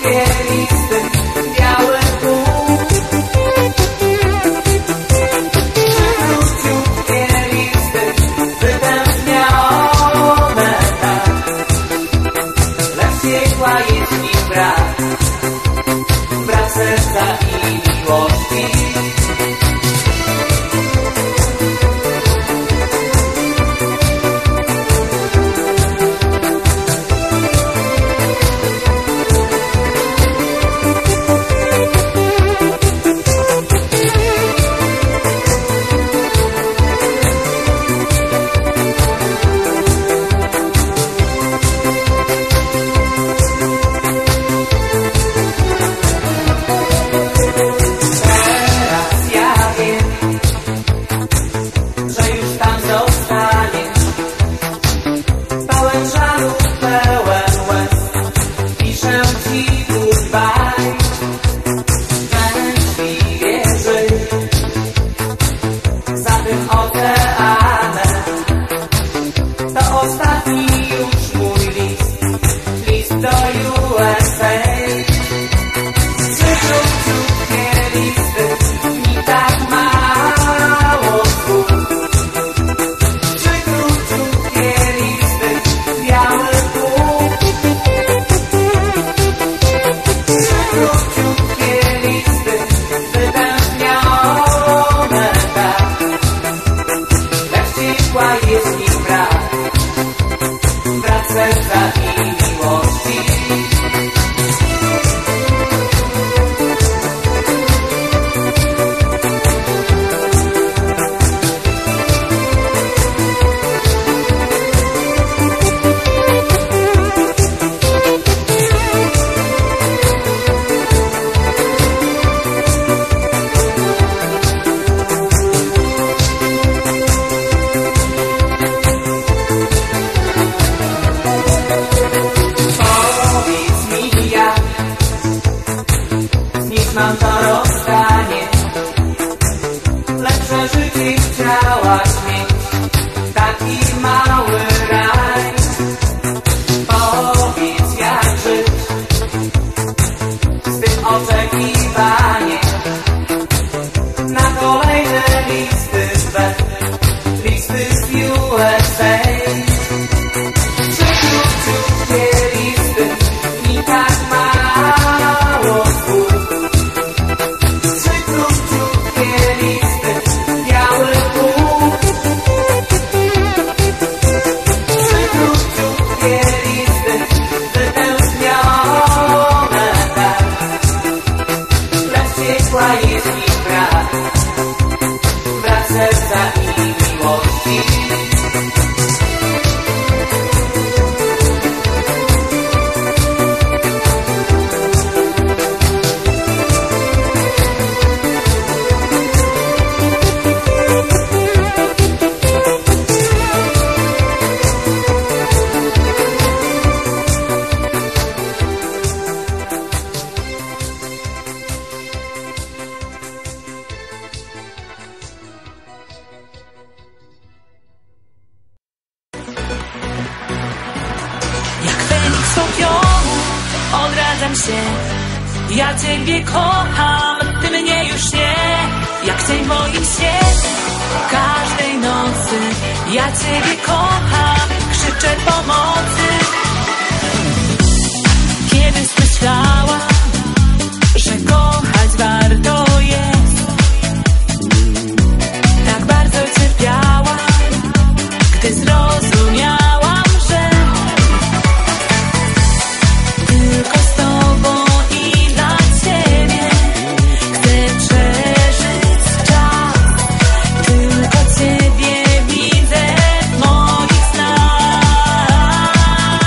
Ciebie widzę w moich snach.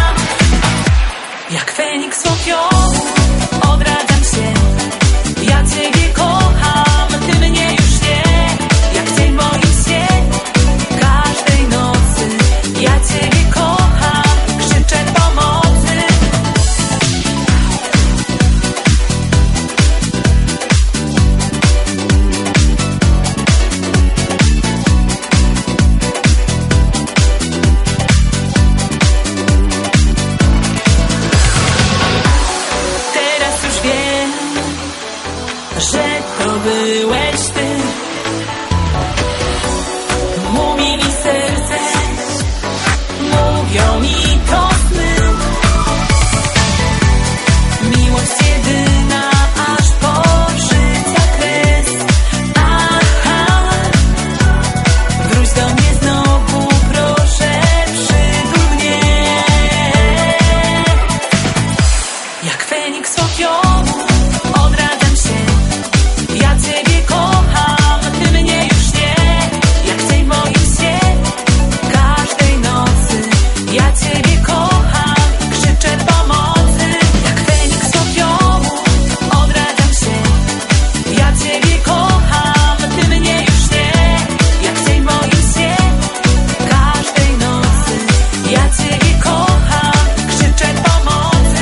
swopiołu odradzam się. Ja Ciebie kocham, Ty mnie już nie. Jak cień w moim śnie, każdej nocy. Ja Ciebie kocham, krzyczę pomocy. Jak Feniks swopiołu odradzam się. Ja Ciebie kocham, Ty mnie już nie. Jak cień w moim śnie, każdej nocy. Ja Ciebie kocham, krzyczę pomocy.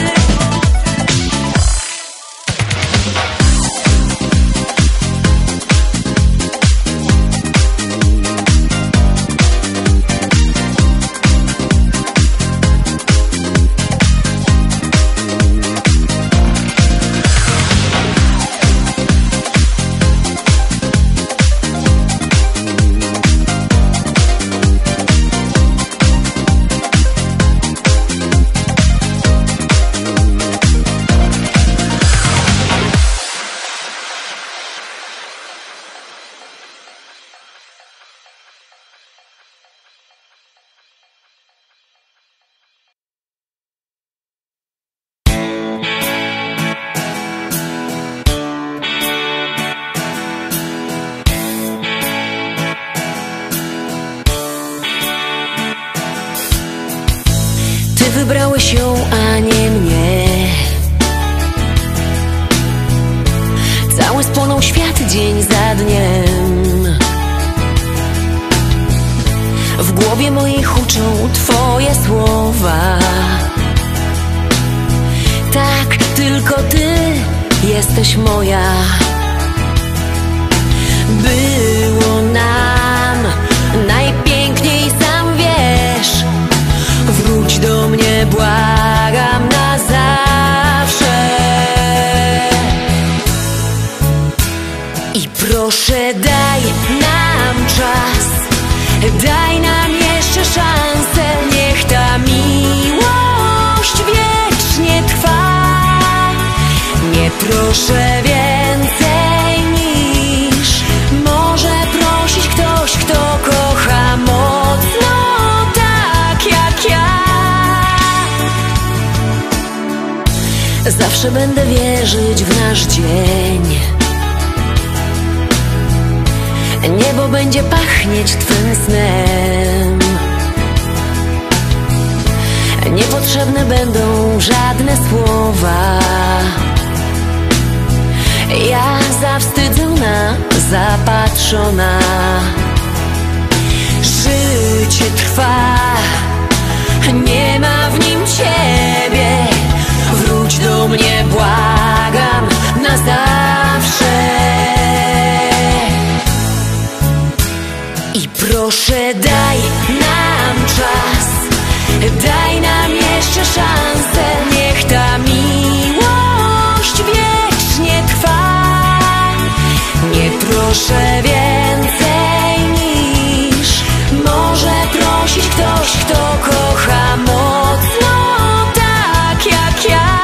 Ty wybrałeś ją, a nie mnie. Cały spłonął świat dzień za dniem. W głowie mojej huczą Twoje słowa. Tak, tylko Ty jesteś moja. Było nam najpiękniej, sam wiesz. Wróć do mnie, błagam, na zawsze. I proszę, daj nam czas, daj nam jeszcze szansę. Niech ta miłość wiecznie trwa. Nie proszę więcej niż może prosić ktoś, kto kocha mocno tak jak ja. Zawsze będę wierzyć w nasz dzień. Niebo będzie pachnieć Twym snem. Niepotrzebne będą żadne słowa. Ja zawstydzona, zapatrzona. Życie trwa, nie ma w nim Ciebie. Wróć do mnie, błagam, na zawsze. I proszę, daj nam czas, daj nam jeszcze szansę. Niech ta miłość wiecznie trwa. Nie proszę więcej niż może prosić ktoś, kto kocha mocno tak jak ja.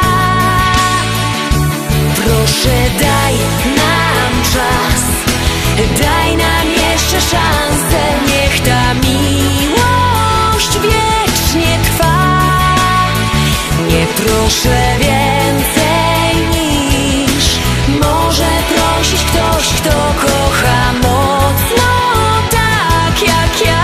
Proszę, daj nam czas, daj nam jeszcze szansę. Niech ta miłość wiecznie trwa. Nie proszę więcej niż może prosić ktoś, kto kocha mocno tak jak ja.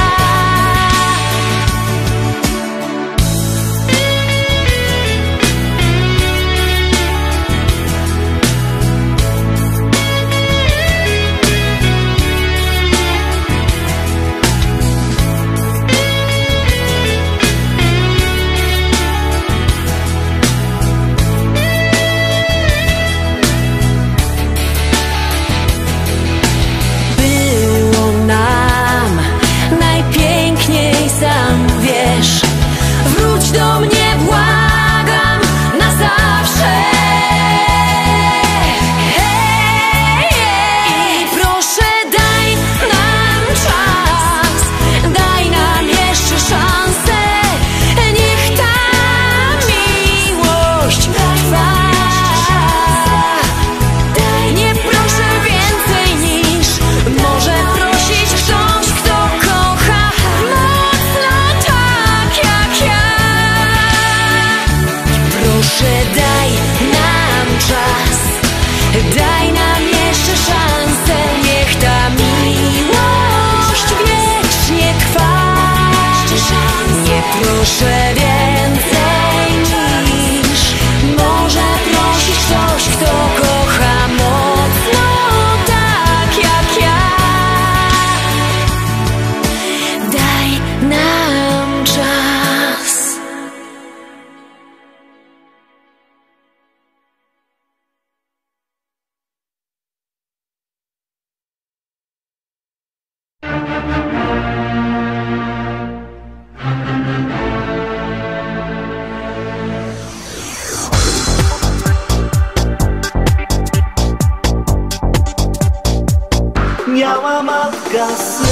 Miała matka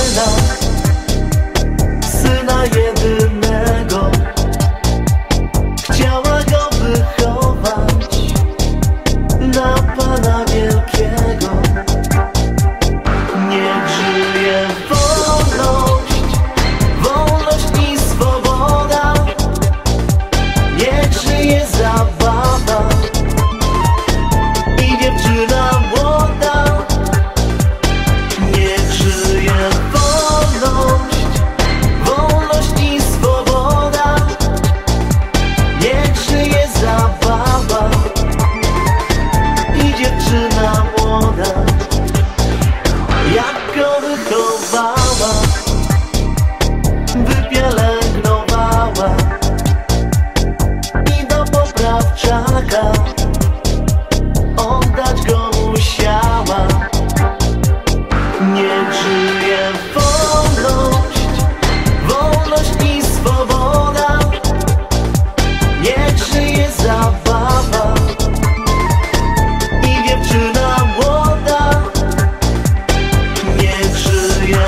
syna jedynego. Chciała go wychować na Pana Wielkiego. Niech żyje wolność i swoboda. Niech żyje zabawa i dziewczyna młoda. Niech żyje wolność i swoboda. Niech żyje zabawa i dziewczyna młoda. Jak go wychowała, wypielęgnowała i do poprawczaka oddać go musiała. Niech żyje wolność i swoboda. Niech żyje zabawa i dziewczyna młoda. Niech żyje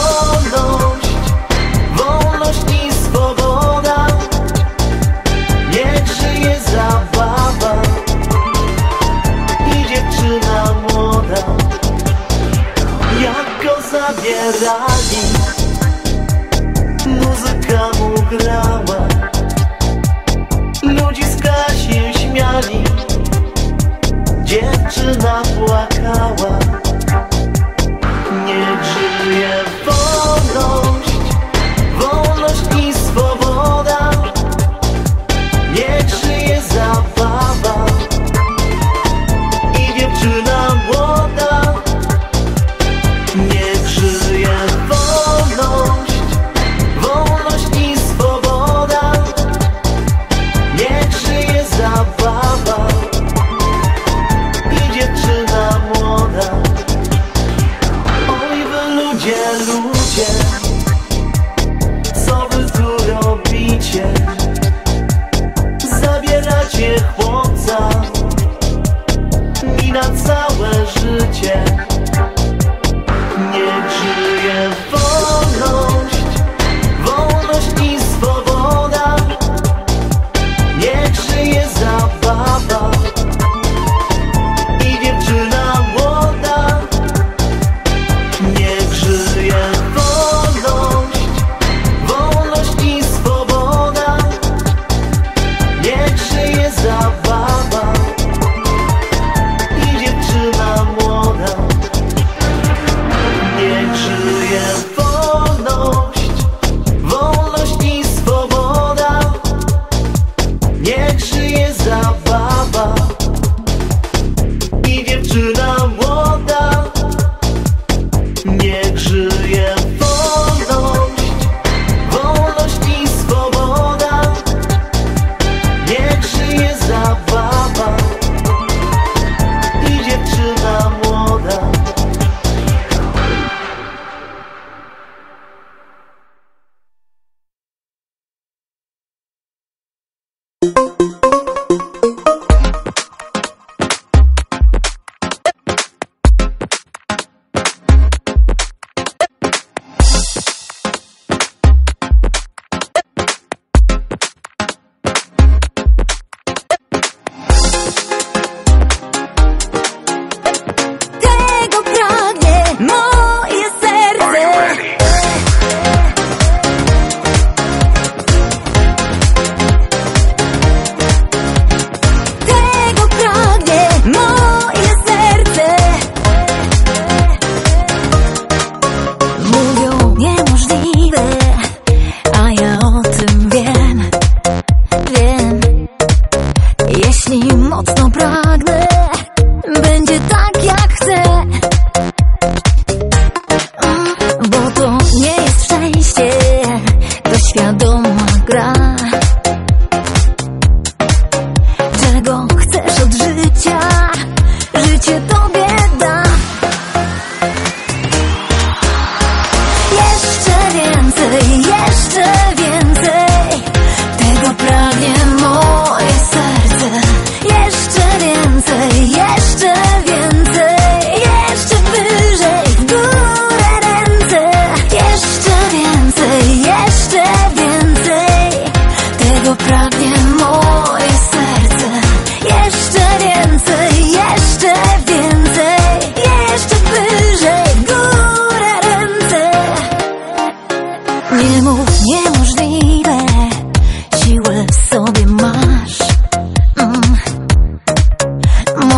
wolność i swoboda. Niech żyje zabawa i dziewczyna młoda. Jak go zabierali, muzyka mu grała, ludziska się śmiali, dziewczyna płakała. Niech żyje wolność i swoboda. Niech żyje zabawa i dziewczyna młoda. Niech żyje wolność i swoboda. Niech żyje zabawa i dziewczyna młoda. Oj wy ludzie, co wy tu robicie? Zabieracie chłopca mi na całe życie. Niech żyje wolność i swoboda. Niech żyje zabawa i dziewczyna młoda. Niech żyje wolność i swoboda. Niech żyje zabawa i dziewczyna młoda.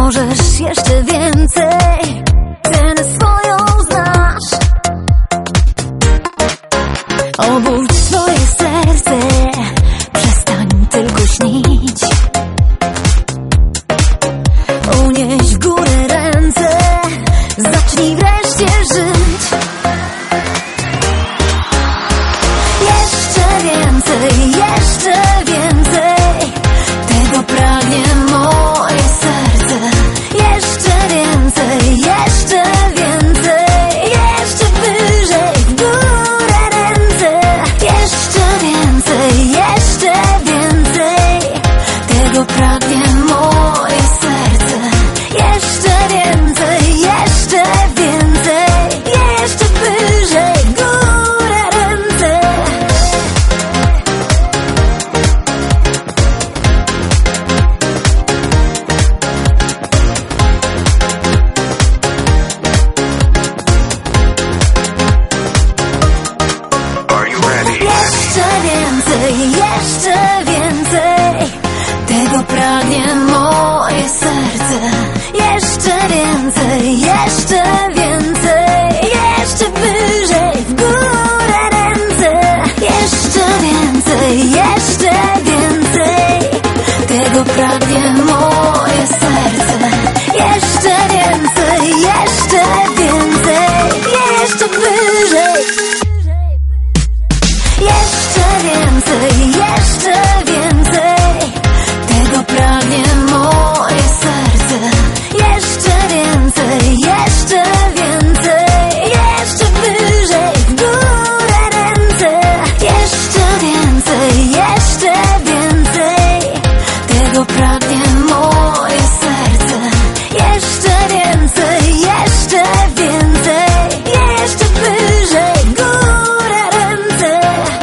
możesz jeszcze więcej. Cenę swoją znasz. Obudź swoje serce, przestań tylko śnić. Unieś w górę ręce, zacznij wreszcie żyć. Jeszcze więcej, jeszcze więcej, tego pragnie moje serce. Jeszcze więcej, jeszcze więcej, jeszcze wyżej w górę ręce. Jeszcze więcej, jeszcze więcej, tego pragnie moje serce. Jeszcze więcej, jeszcze więcej, jeszcze wyżej w górę ręce. Jeszcze więcej, jeszcze więcej, tego pragnie moje serce. Jeszcze więcej, jeszcze więcej, jeszcze wyżej w górę ręce. Jeszcze więcej, jeszcze więcej, tego pragnie moje serce. Jeszcze więcej, jeszcze więcej, jeszcze wyżej. Jeszcze więcej, jeszcze więcej, tego pragnie moje serce. Jeszcze więcej, jeszcze więcej, jeszcze wyżej w górę ręce. Jeszcze więcej, jeszcze więcej, tego pragnie moje serce. Jeszcze więcej, jeszcze więcej, jeszcze wyżej w górę ręce.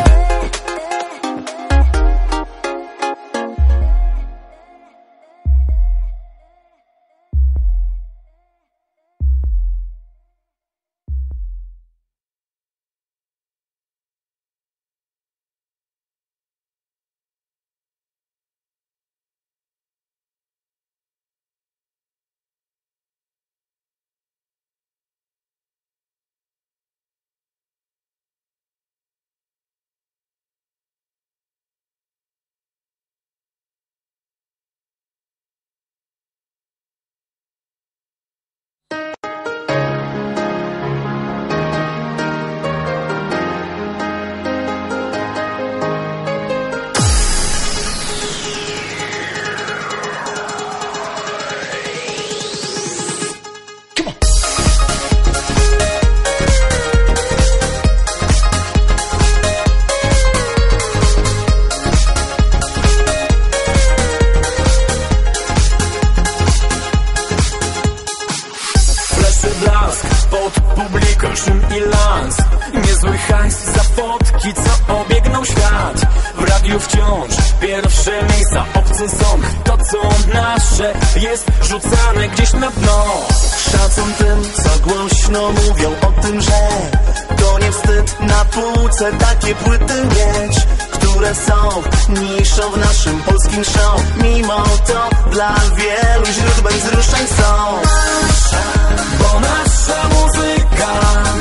Blask pod publiką, szum i lans. Niezły hajs za fotki, co obiegną świat. W radiu wciąż pierwsze miejsca, obcy song. To co nasze jest rzucane gdzieś na dno. Szacun tym, co głośno mówią o tym, że to nie wstyd na półce takie płyty mieć, które są niszą w naszym polskim show. Mimo to dla wielu źródłem wzruszeń są. Bo nasza muzyka,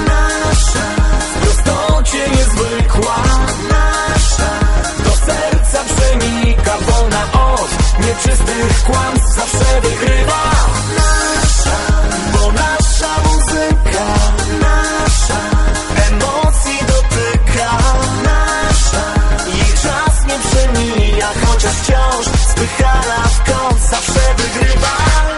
w prostocie niezwykła, do serca przenika, wolna od nieczystych kłamstw, zawsze wygrywa. Bo nasza muzyka, emocji dotyka, jej czas nie przemija, chociaż wciąż spychana w kąt, zawsze wygrywa.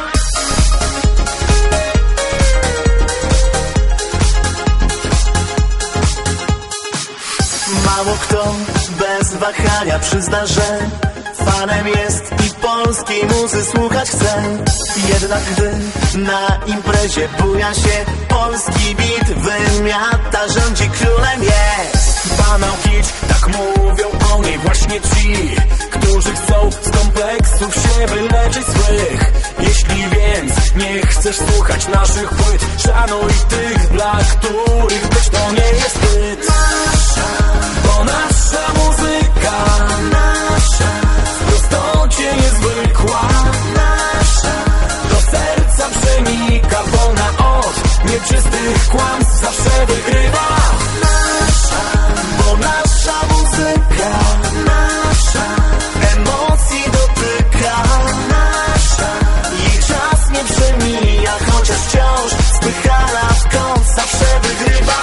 Mało kto bez wahania przyzna, że fanem jest i polskiej muzy słuchać chce. Jednak gdy na imprezie buja się polski beat, wymiata, rządzi, królem jest. Banał kicz, tak mówią o niej właśnie ci, którzy chcą z kompleksów się wyleczyć złych. Jeśli więc nie chcesz słuchać naszych płyt, szanuj tych, dla których być to nie jest wstyd. Bo nasza muzyka, w prostocie niezwykła, do czystych kłamstw zawsze wygrywa. Bo nasza muzyka, nasza emocji dotyka, nasza jej czas nie przemija, chociaż wciąż spychana w kąt zawsze wygrywa.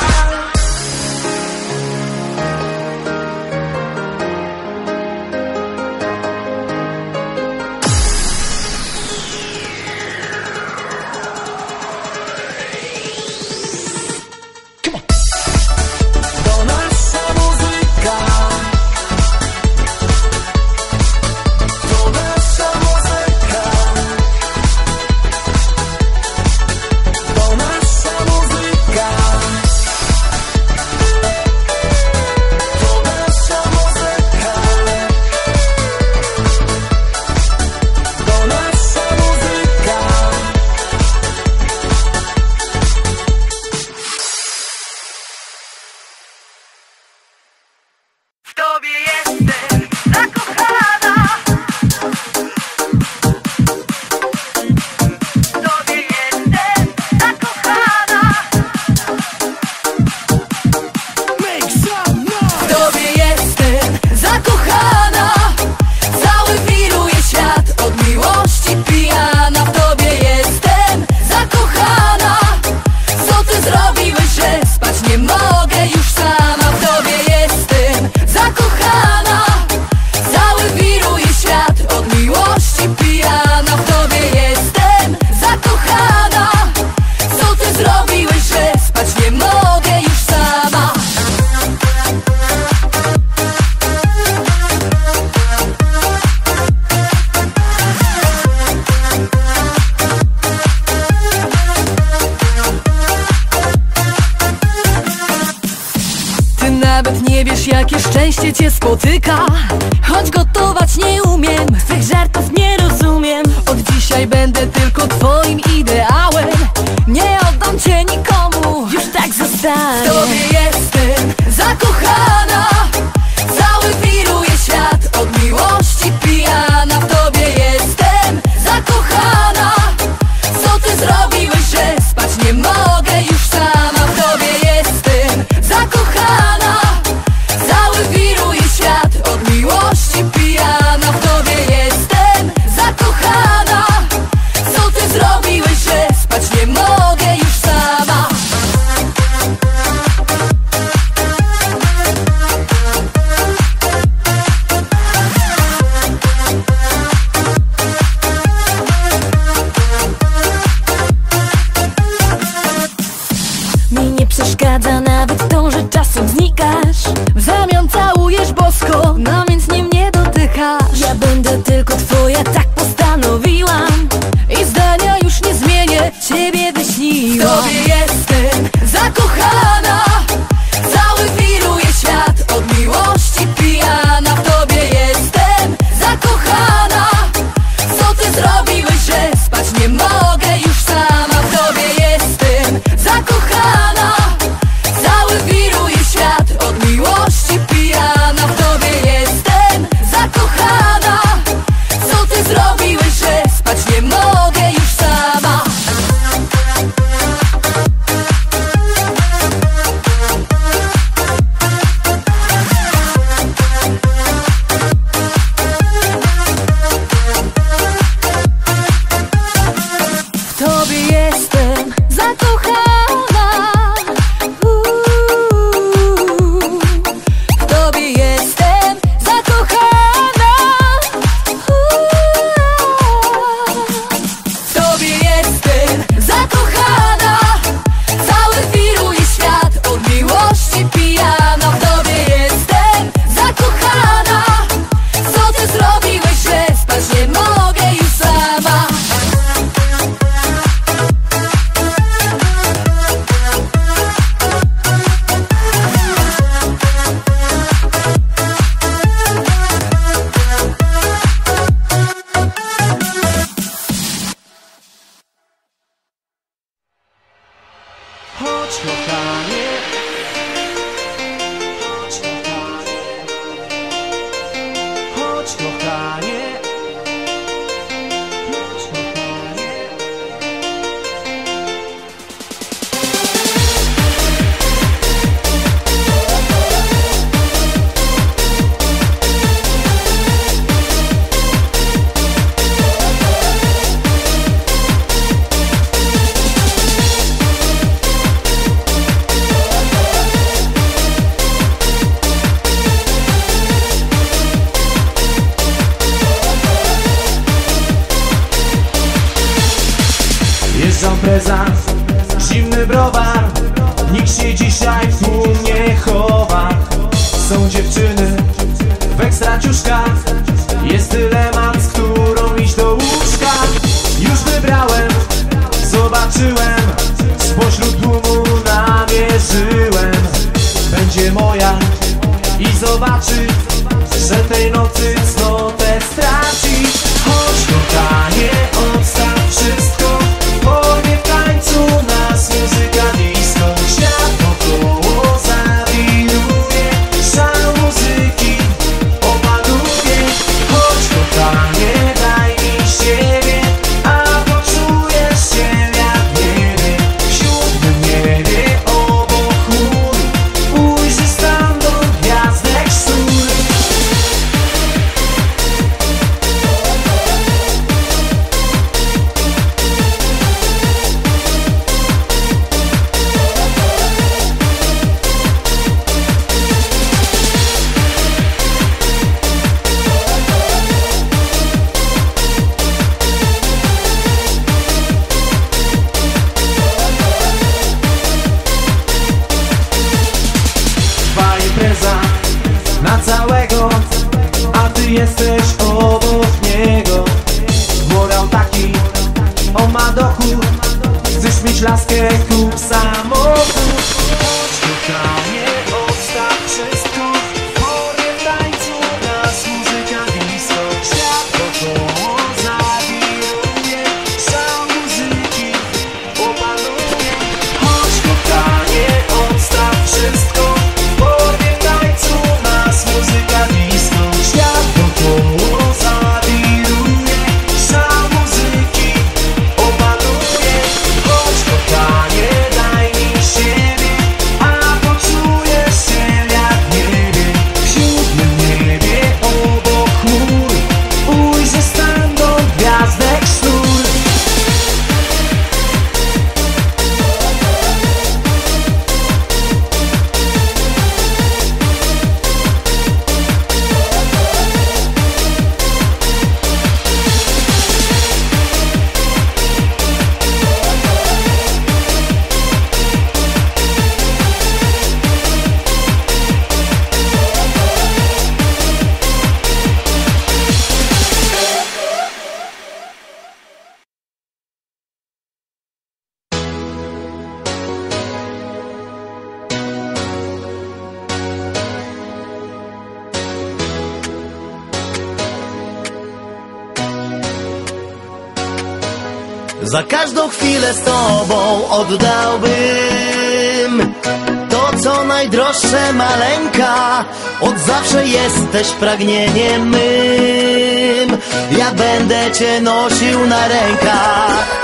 Nawet nie wiesz, jakie szczęście cię spotyka. Choć gotować nie umiem, twych żartów nie rozumiem. Od dzisiaj będę tylko twoim ideałem. Nie oddam cię nikomu, już tak zostanie. W tobie jestem zakochana, cały wiruje świat, od miłości pijana. W tobie jestem zakochana, co ty zrobiłeś, że spać nie mogę już sama. W tobie jestem zakochana, cały wiruje świat, od miłości pijana. W tobie jestem zakochana, co ty zrobiłeś, że spać nie mogę już sama. Mi nie przeszkadza nawet to, że czasem znikasz. W zamian całujesz bosko, no więc nie mnie dotykasz. Ja będę tylko twoja, tak postanowiłam, i zdania już nie zmienię, ciebie wyśniłam. W tobie jestem zakochana, cały wiruje świat, od miłości pijana. W tobie jestem zakochana, co ty zrobiłeś, że spać nie mogę już sama. W tobie jestem zakochana, cały wiruje świat, od miłości pijana. W tobie jestem zakochana, co ty zrobiłeś, że spać nie mogę już sama. W tobie jestem zakochana, w tobie jestem zakochana, w tobie jestem zakochana, cały wiruje świat, od miłości pijana. W tobie jestem zakochana, co ty zrobiłeś, że spać nie mogę już sama. Chodź kochanie, chodź kochanie, chodź kochanie. Sam prezent, zimny browar, nikt się dzisiaj w tłum nie chowa. Są dziewczyny w ekstraciuszkach, jest dylemat, z którą iść do łóżka. Już wybrałem, zobaczyłem, spośród tłumu namierzyłem. Będzie moja i zobaczy, że tej nocy cnotę straci. Chodź kochanie, odstaw wszystko, porwie w tańcu nas muzyka disco. Świat wokoło zawiruje, szał muzyki opanuje. Chodź kochanie, daj mi siebie, a poczujesz się jak w niebie. W siódmym niebie obok chmur ujrzysz stamtąd gwiazdek szur. Trwa impreza na całego, a ty jesteś obok niego. Morał taki, on ma dochód, chcesz mieć laskę, kup samochód. Chodź kochanie, odstaw wszystko, porwie w tańcu nas muzyka disco. Świat wokoło zawiruje, szał muzyki opanuje. Chodź kochanie, odstaw wszystko, porwie w tańcu nas muzyka disco. Świat wokoło zawiruje, szał muzyki opanuje. Chodź kochanie, daj mi siebie, a poczujesz się jak w niebie. W siódmym niebie obok chmur ujrzysz stamtąd gwiazdek sznur. Za każdą chwilę z tobą oddałbym to, co najdroższe, maleńka. Od zawsze jesteś pragnieniem mym. Ja będę cię nosił na rękach.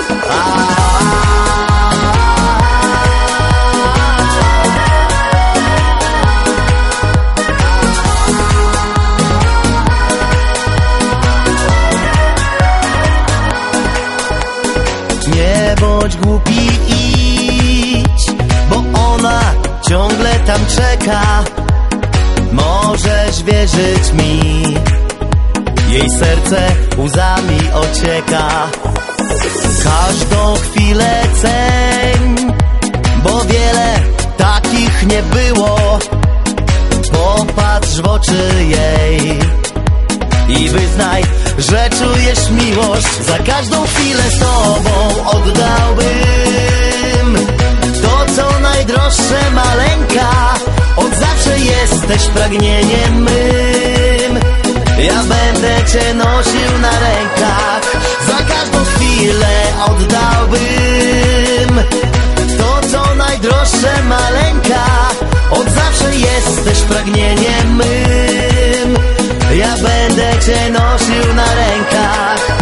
Nie bądź głupi, idź, bo ona ciągle tam czeka. Możesz wierzyć mi, jej serce łzami ocieka. Każdą chwilę ceń, bo wiele takich nie było. Popatrz w oczy jej i wyznaj, że czujesz miłość. Za każdą chwilę z tobą oddałbym to, co najdroższe, maleńka. Od zawsze jesteś pragnieniem mym. Ja będę cię nosił na rękach. Za każdą chwilę oddałbym to, co najdroższe, maleńka. Od zawsze jesteś pragnieniem mym. Ja będę cię nosił na rękach.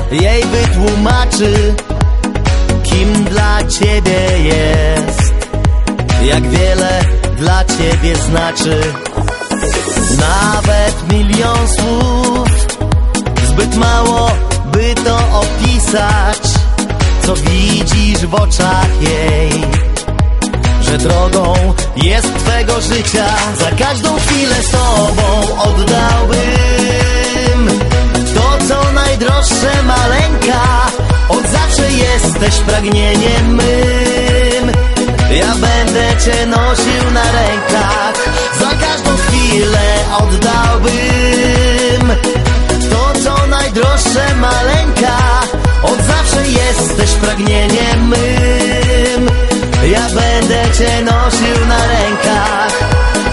jej wytłumaczy, kim dla ciebie jest, jak wiele dla ciebie znaczy. Nawet 1 000 000 słów zbyt mało, by to opisać, co widzisz w oczach jej, że drogą jest twego życia. Za każdą chwilę z tobą oddałbym to, co najdroższe, maleńka. Od zawsze jesteś pragnieniem mym, ja będę cię nosił na rękach. Za każdą chwilę oddałbym to, co najdroższe, maleńka. Od zawsze jesteś pragnieniem mym, ja będę cię nosił na rękach.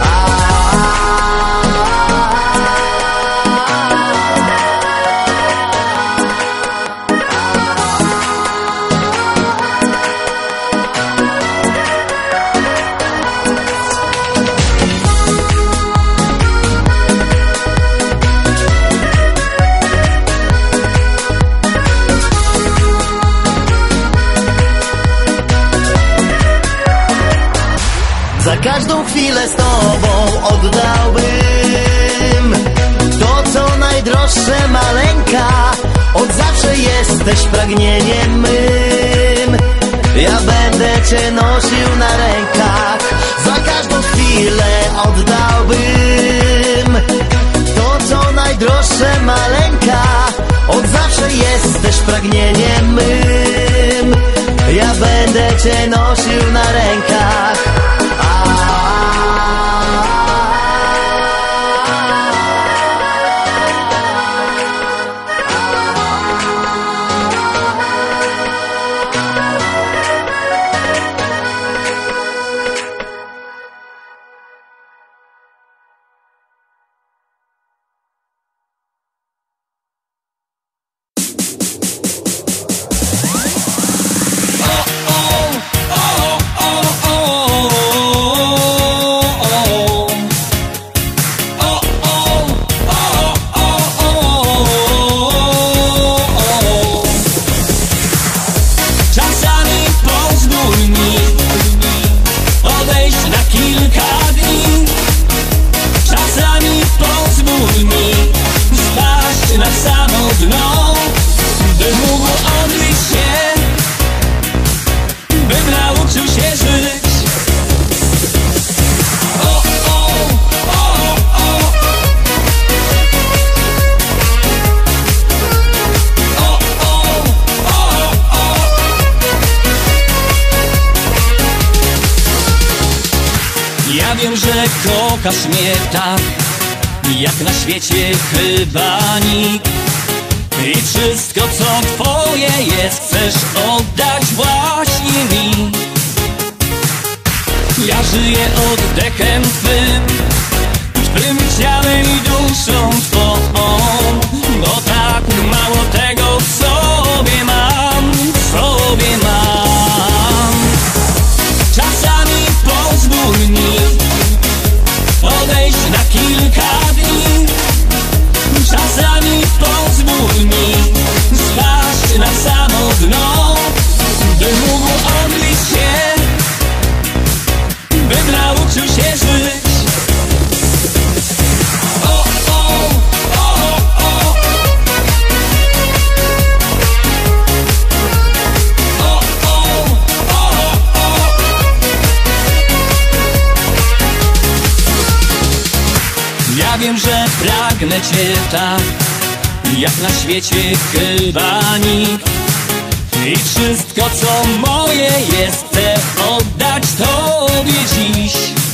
Za każdą chwilę z tobą oddałbym to, co najdroższe, maleńka. Od zawsze jesteś pragnieniem mym, ja będę cię nosił na rękach. Za każdą chwilę oddałbym to, co najdroższe, maleńka. Od zawsze jesteś pragnieniem mym, ja będę cię nosił na rękach. Kochasz mnie tak, jak na świecie chyba nikt. I wszystko, co twoje jest, chcesz oddać właśnie mi. Ja żyję oddechem twym, ciałem i duszą twą, bo tak mało tego w sobie mam, w sobie mam. Czasami pozwól mi odejść na kilka dni. Czasami pozwól mi spaść na samo dno, by mógł odbić się, bym nauczył się żyć. O, o, o, o. O, o, o, o. Ja wiem, że pragnę cię tak, jak na świecie chyba nikt. I wszystko, co moje jest, chcę oddać tobie dziś.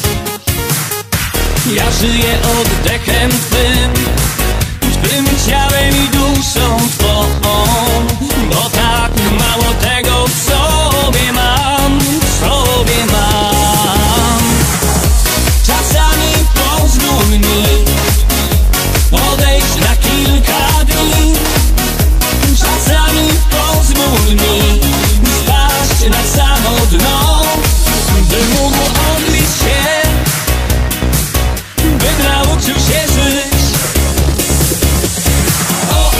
Ja żyję oddechem twym, ciałem i duszą twą, bo tak mało tego w sobie mam, w sobie mam. Czasami pozwól mi odejść na kilka dni. Czasami pozwól mi spaść na samo dno, by mógł odbić się, by nauczył się żyć. O,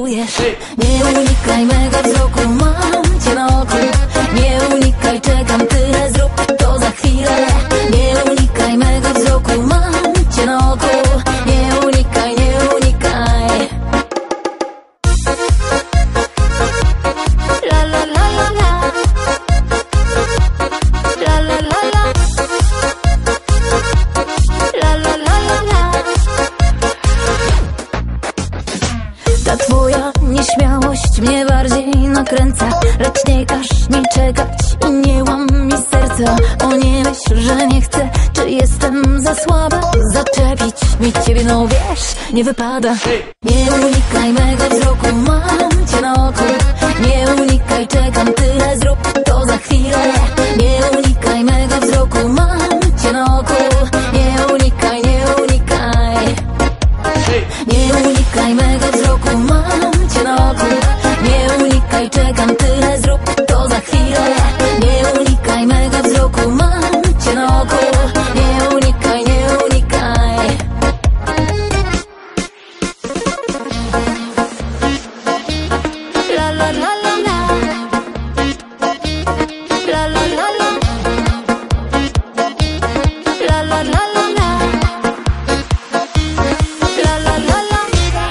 czujesz. Nie unikaj mego wzroku, mam cię na oku. Nie unikaj, czekam, tyle zrób to za chwilę. Nie unikaj mego wzroku, mam cię na oku. Nie unikaj, nie unikaj. La la la la la. La la la la. La la la la la. Ta twoja nieśmiałość mnie bardziej nakręca, lecz nie każ mi czekać i nie łam mi serca. O nie myśl, że nie chcę, czy jestem za słaba zaczepić mi ciebie, no wiesz, nie wypada. Nie unikaj mego wzroku, mam cię na oku. Nie unikaj, czekam, tyle zrób to za chwilę. Nie unikaj mego wzroku, mam cię na oku. Nie unikaj, nie unikaj. Nie unikaj mego wzroku, mam cię na oku. Nie unikaj, czekam, tyle zrób to za chwilę. Nie unikaj mego wzroku, mam cię na oku. Nie unikaj, nie unikaj. La la la la la. La la la la. La la la la la. La la la la.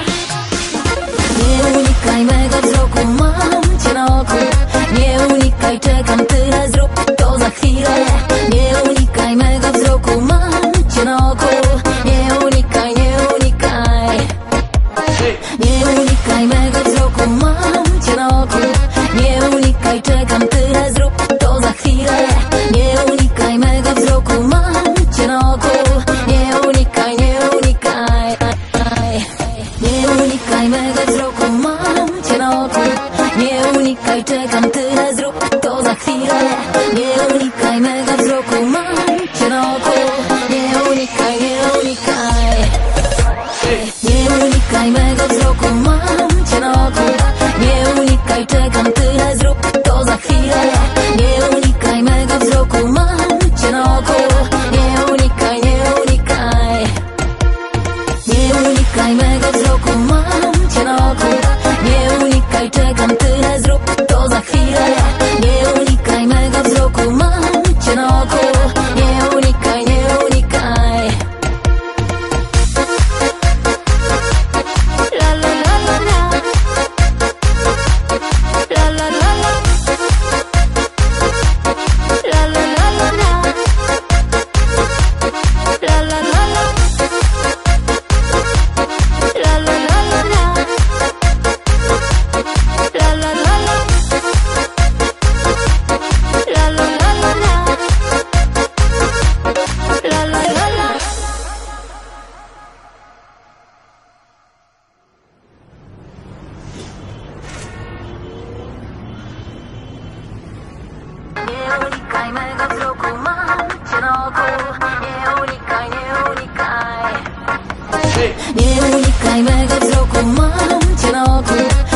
Nie unikaj mego wzroku, mam cię na oku. Nie unikaj, czekam, tyle zrób to za chwilę. Nie unikaj mego wzroku, mam cię na oku. Nie unikaj, nie unikaj. Nie unikaj mego wzroku, mam cię na oku. Nie unikaj, czekam, tyle zrób to za chwilę. Nie unikaj mego wzroku, mam cię na oku. Nie unikaj, nie unikaj. Nie unikaj mego wzroku, mam cię na oku. Nie unikaj, czekam, tyle zrób to za chwilę. Nie unikaj mego wzroku, mam cię na oku. Nie unikaj, nie unikaj. Nie unikaj mego wzroku, mam cię na oku. Nie unikaj, czekam, tyle zrób to za chwilę. Nie unikaj mego wzroku, mam cię na oku. Nie unikaj, nie unikaj. Nie unikaj mego wzroku, mam cię na oku. Nie unikaj, czekam, tyle zrób to za chwilę. Nie unikaj mego wzroku, mam cię na oku. Nie unikaj, nie unikaj. La la la la la. La la la la. La la la la la. La la la la. La la la la la. La la la la. La la la la la. La la la la. Nie unikaj mego wzroku, mam cię na oku. Nie unikaj, nie unikaj. Nie unikaj mego wzroku, mam cię na oku.